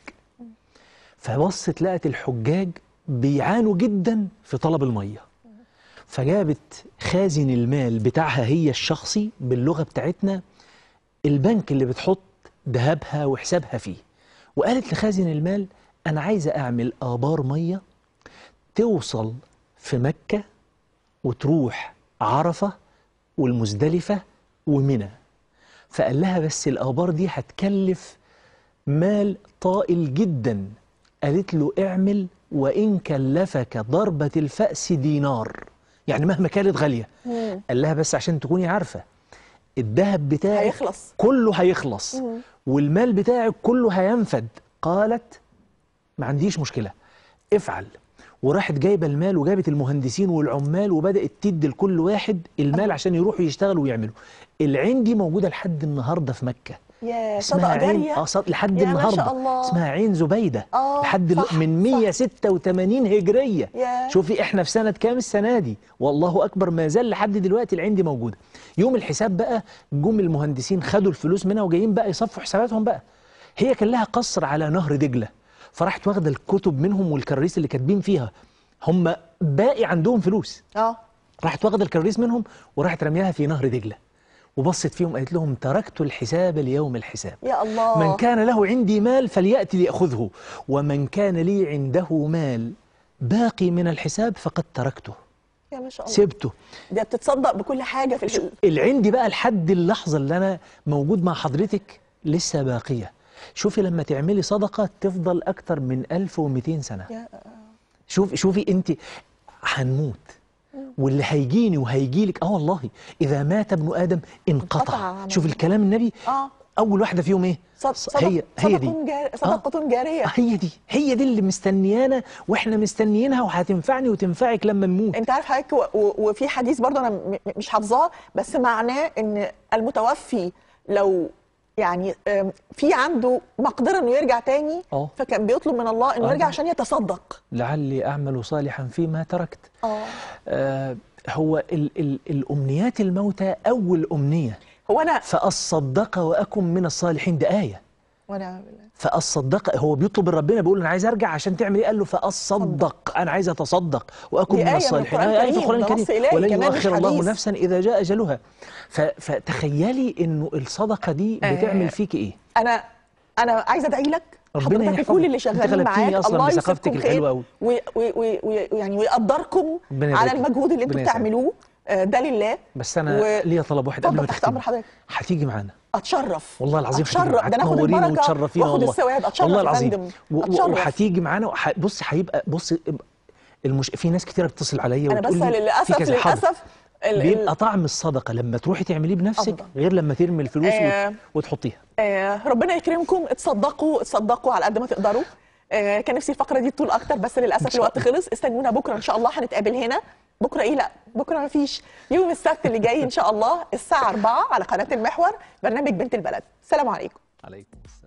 فبصت لقت الحجاج بيعانوا جدا في طلب المية، فجابت خازن المال بتاعها هي الشخصي باللغة بتاعتنا، البنك اللي بتحط ذهبها وحسابها فيه، وقالت لخازن المال أنا عايزة أعمل آبار مية توصل في مكة وتروح عرفة والمزدلفة ومنى. فقال لها بس الآبار دي هتكلف مال طائل جدا. قالت له اعمل وإن كلفك ضربة الفأس دينار، يعني مهما كانت غالية. مم. قال لها بس عشان تكوني عارفة الذهب بتاعك هيخلص، كله هيخلص. مم. والمال بتاعك كله هينفد. قالت ما عنديش مشكلة، افعل. وراحت جايبة المال وجابت المهندسين والعمال وبدأت تدي لكل واحد المال عشان يروحوا يشتغلوا ويعملوا. العين دي موجودة لحد النهاردة في مكة. يا صدقة جارية اه لحد النهاردة اسمها عين زبيدة. لحد صح من مئة وستة وثمانين هجرية. يا. شوفي احنا في سنة كام السنة دي؟ والله أكبر ما زال لحد دلوقتي العين دي موجودة. يوم الحساب بقى جم المهندسين خدوا الفلوس منها وجايين بقى يصفوا حساباتهم بقى. هي كان لها قصر على نهر دجلة، فراحت واخده الكتب منهم والكراريس اللي كاتبين فيها، هم باقي عندهم فلوس. اه راحت واخده الكراريس منهم وراحت رميها في نهر دجله، وبصت فيهم قالت لهم تركت الحساب ليوم الحساب. يا الله. من كان له عندي مال فليأتي ليأخذه، ومن كان لي عنده مال باقي من الحساب فقد تركته. يا ما شاء الله. سبته. ده بتتصدق بكل حاجه في الحل. العندي بقى لحد اللحظه اللي انا موجود مع حضرتك لسه باقيه. شوفي لما تعملي صدقه تفضل اكتر من ألف ومئتين سنه. يا شوفي شوفي انت هنموت واللي هيجيني وهيجيلك اه والله اذا مات ابن ادم انقطع. شوف الكلام النبي اه اول واحده فيهم ايه؟ صدق هي هي دي صدقه جاريه. هي دي هي دي اللي مستنيانا واحنا مستنيينها وهتنفعني وتنفعك لما نموت. انت عارف حضرتك وفي حديث برضه انا مش حافظاه بس معناه ان المتوفي لو يعني في عنده مقدره انه يرجع تاني أوه. فكان بيطلب من الله انه آه. يرجع عشان يتصدق. لعلي اعمل صالحا فيما تركت. اه, آه هو ال ال الامنيات الموتى اول امنيه. هو انا فاصدق واكن من الصالحين، ده ايه. وانا فاصدق هو بيطلب من ربنا بيقول انا عايز ارجع عشان تعمل ايه؟ قال له فاصدق انا عايز اتصدق واكن من الصالحين. ايه في القران الكريم ولن يؤخر الله نفسا اذا جاء اجلها. فتخيلي انه الصدقه دي بتعمل فيك ايه؟ انا انا عايزه ادعي لك ربنا حضرتك وكل اللي شغالين معاك الله يثقفك الحلوه قوي ويعني ويقدركم على المجهود اللي انتوا بتعملوه ده لله. بس انا و... ليا طلب واحد قبل ما تختم. هتيجي معانا اتشرف والله العظيم. اتشرف ده ناخد البركه وتشرفينا والله الثواب. اتشرف والله العظيم وهتيجي معانا وح... بص هيبقى بص المش... في ناس كتيره بتتصل عليا انا بس للاسف للاسف بيبقى طعم الصدقه لما تروحي تعمليه بنفسك أفضل. غير لما ترمي الفلوس آه وتحطيها. آه ربنا يكرمكم. اتصدقوا اتصدقوا على قد ما تقدروا. آه كان نفسي الفقره دي تطول اكتر بس للاسف الوقت خلص. استنونا بكره ان شاء الله هنتقابل هنا. بكره ايه؟ لا بكره ما فيش. يوم السبت اللي جاي ان شاء الله الساعه أربعة على قناه المحور برنامج بنت البلد. السلام عليكم. عليكم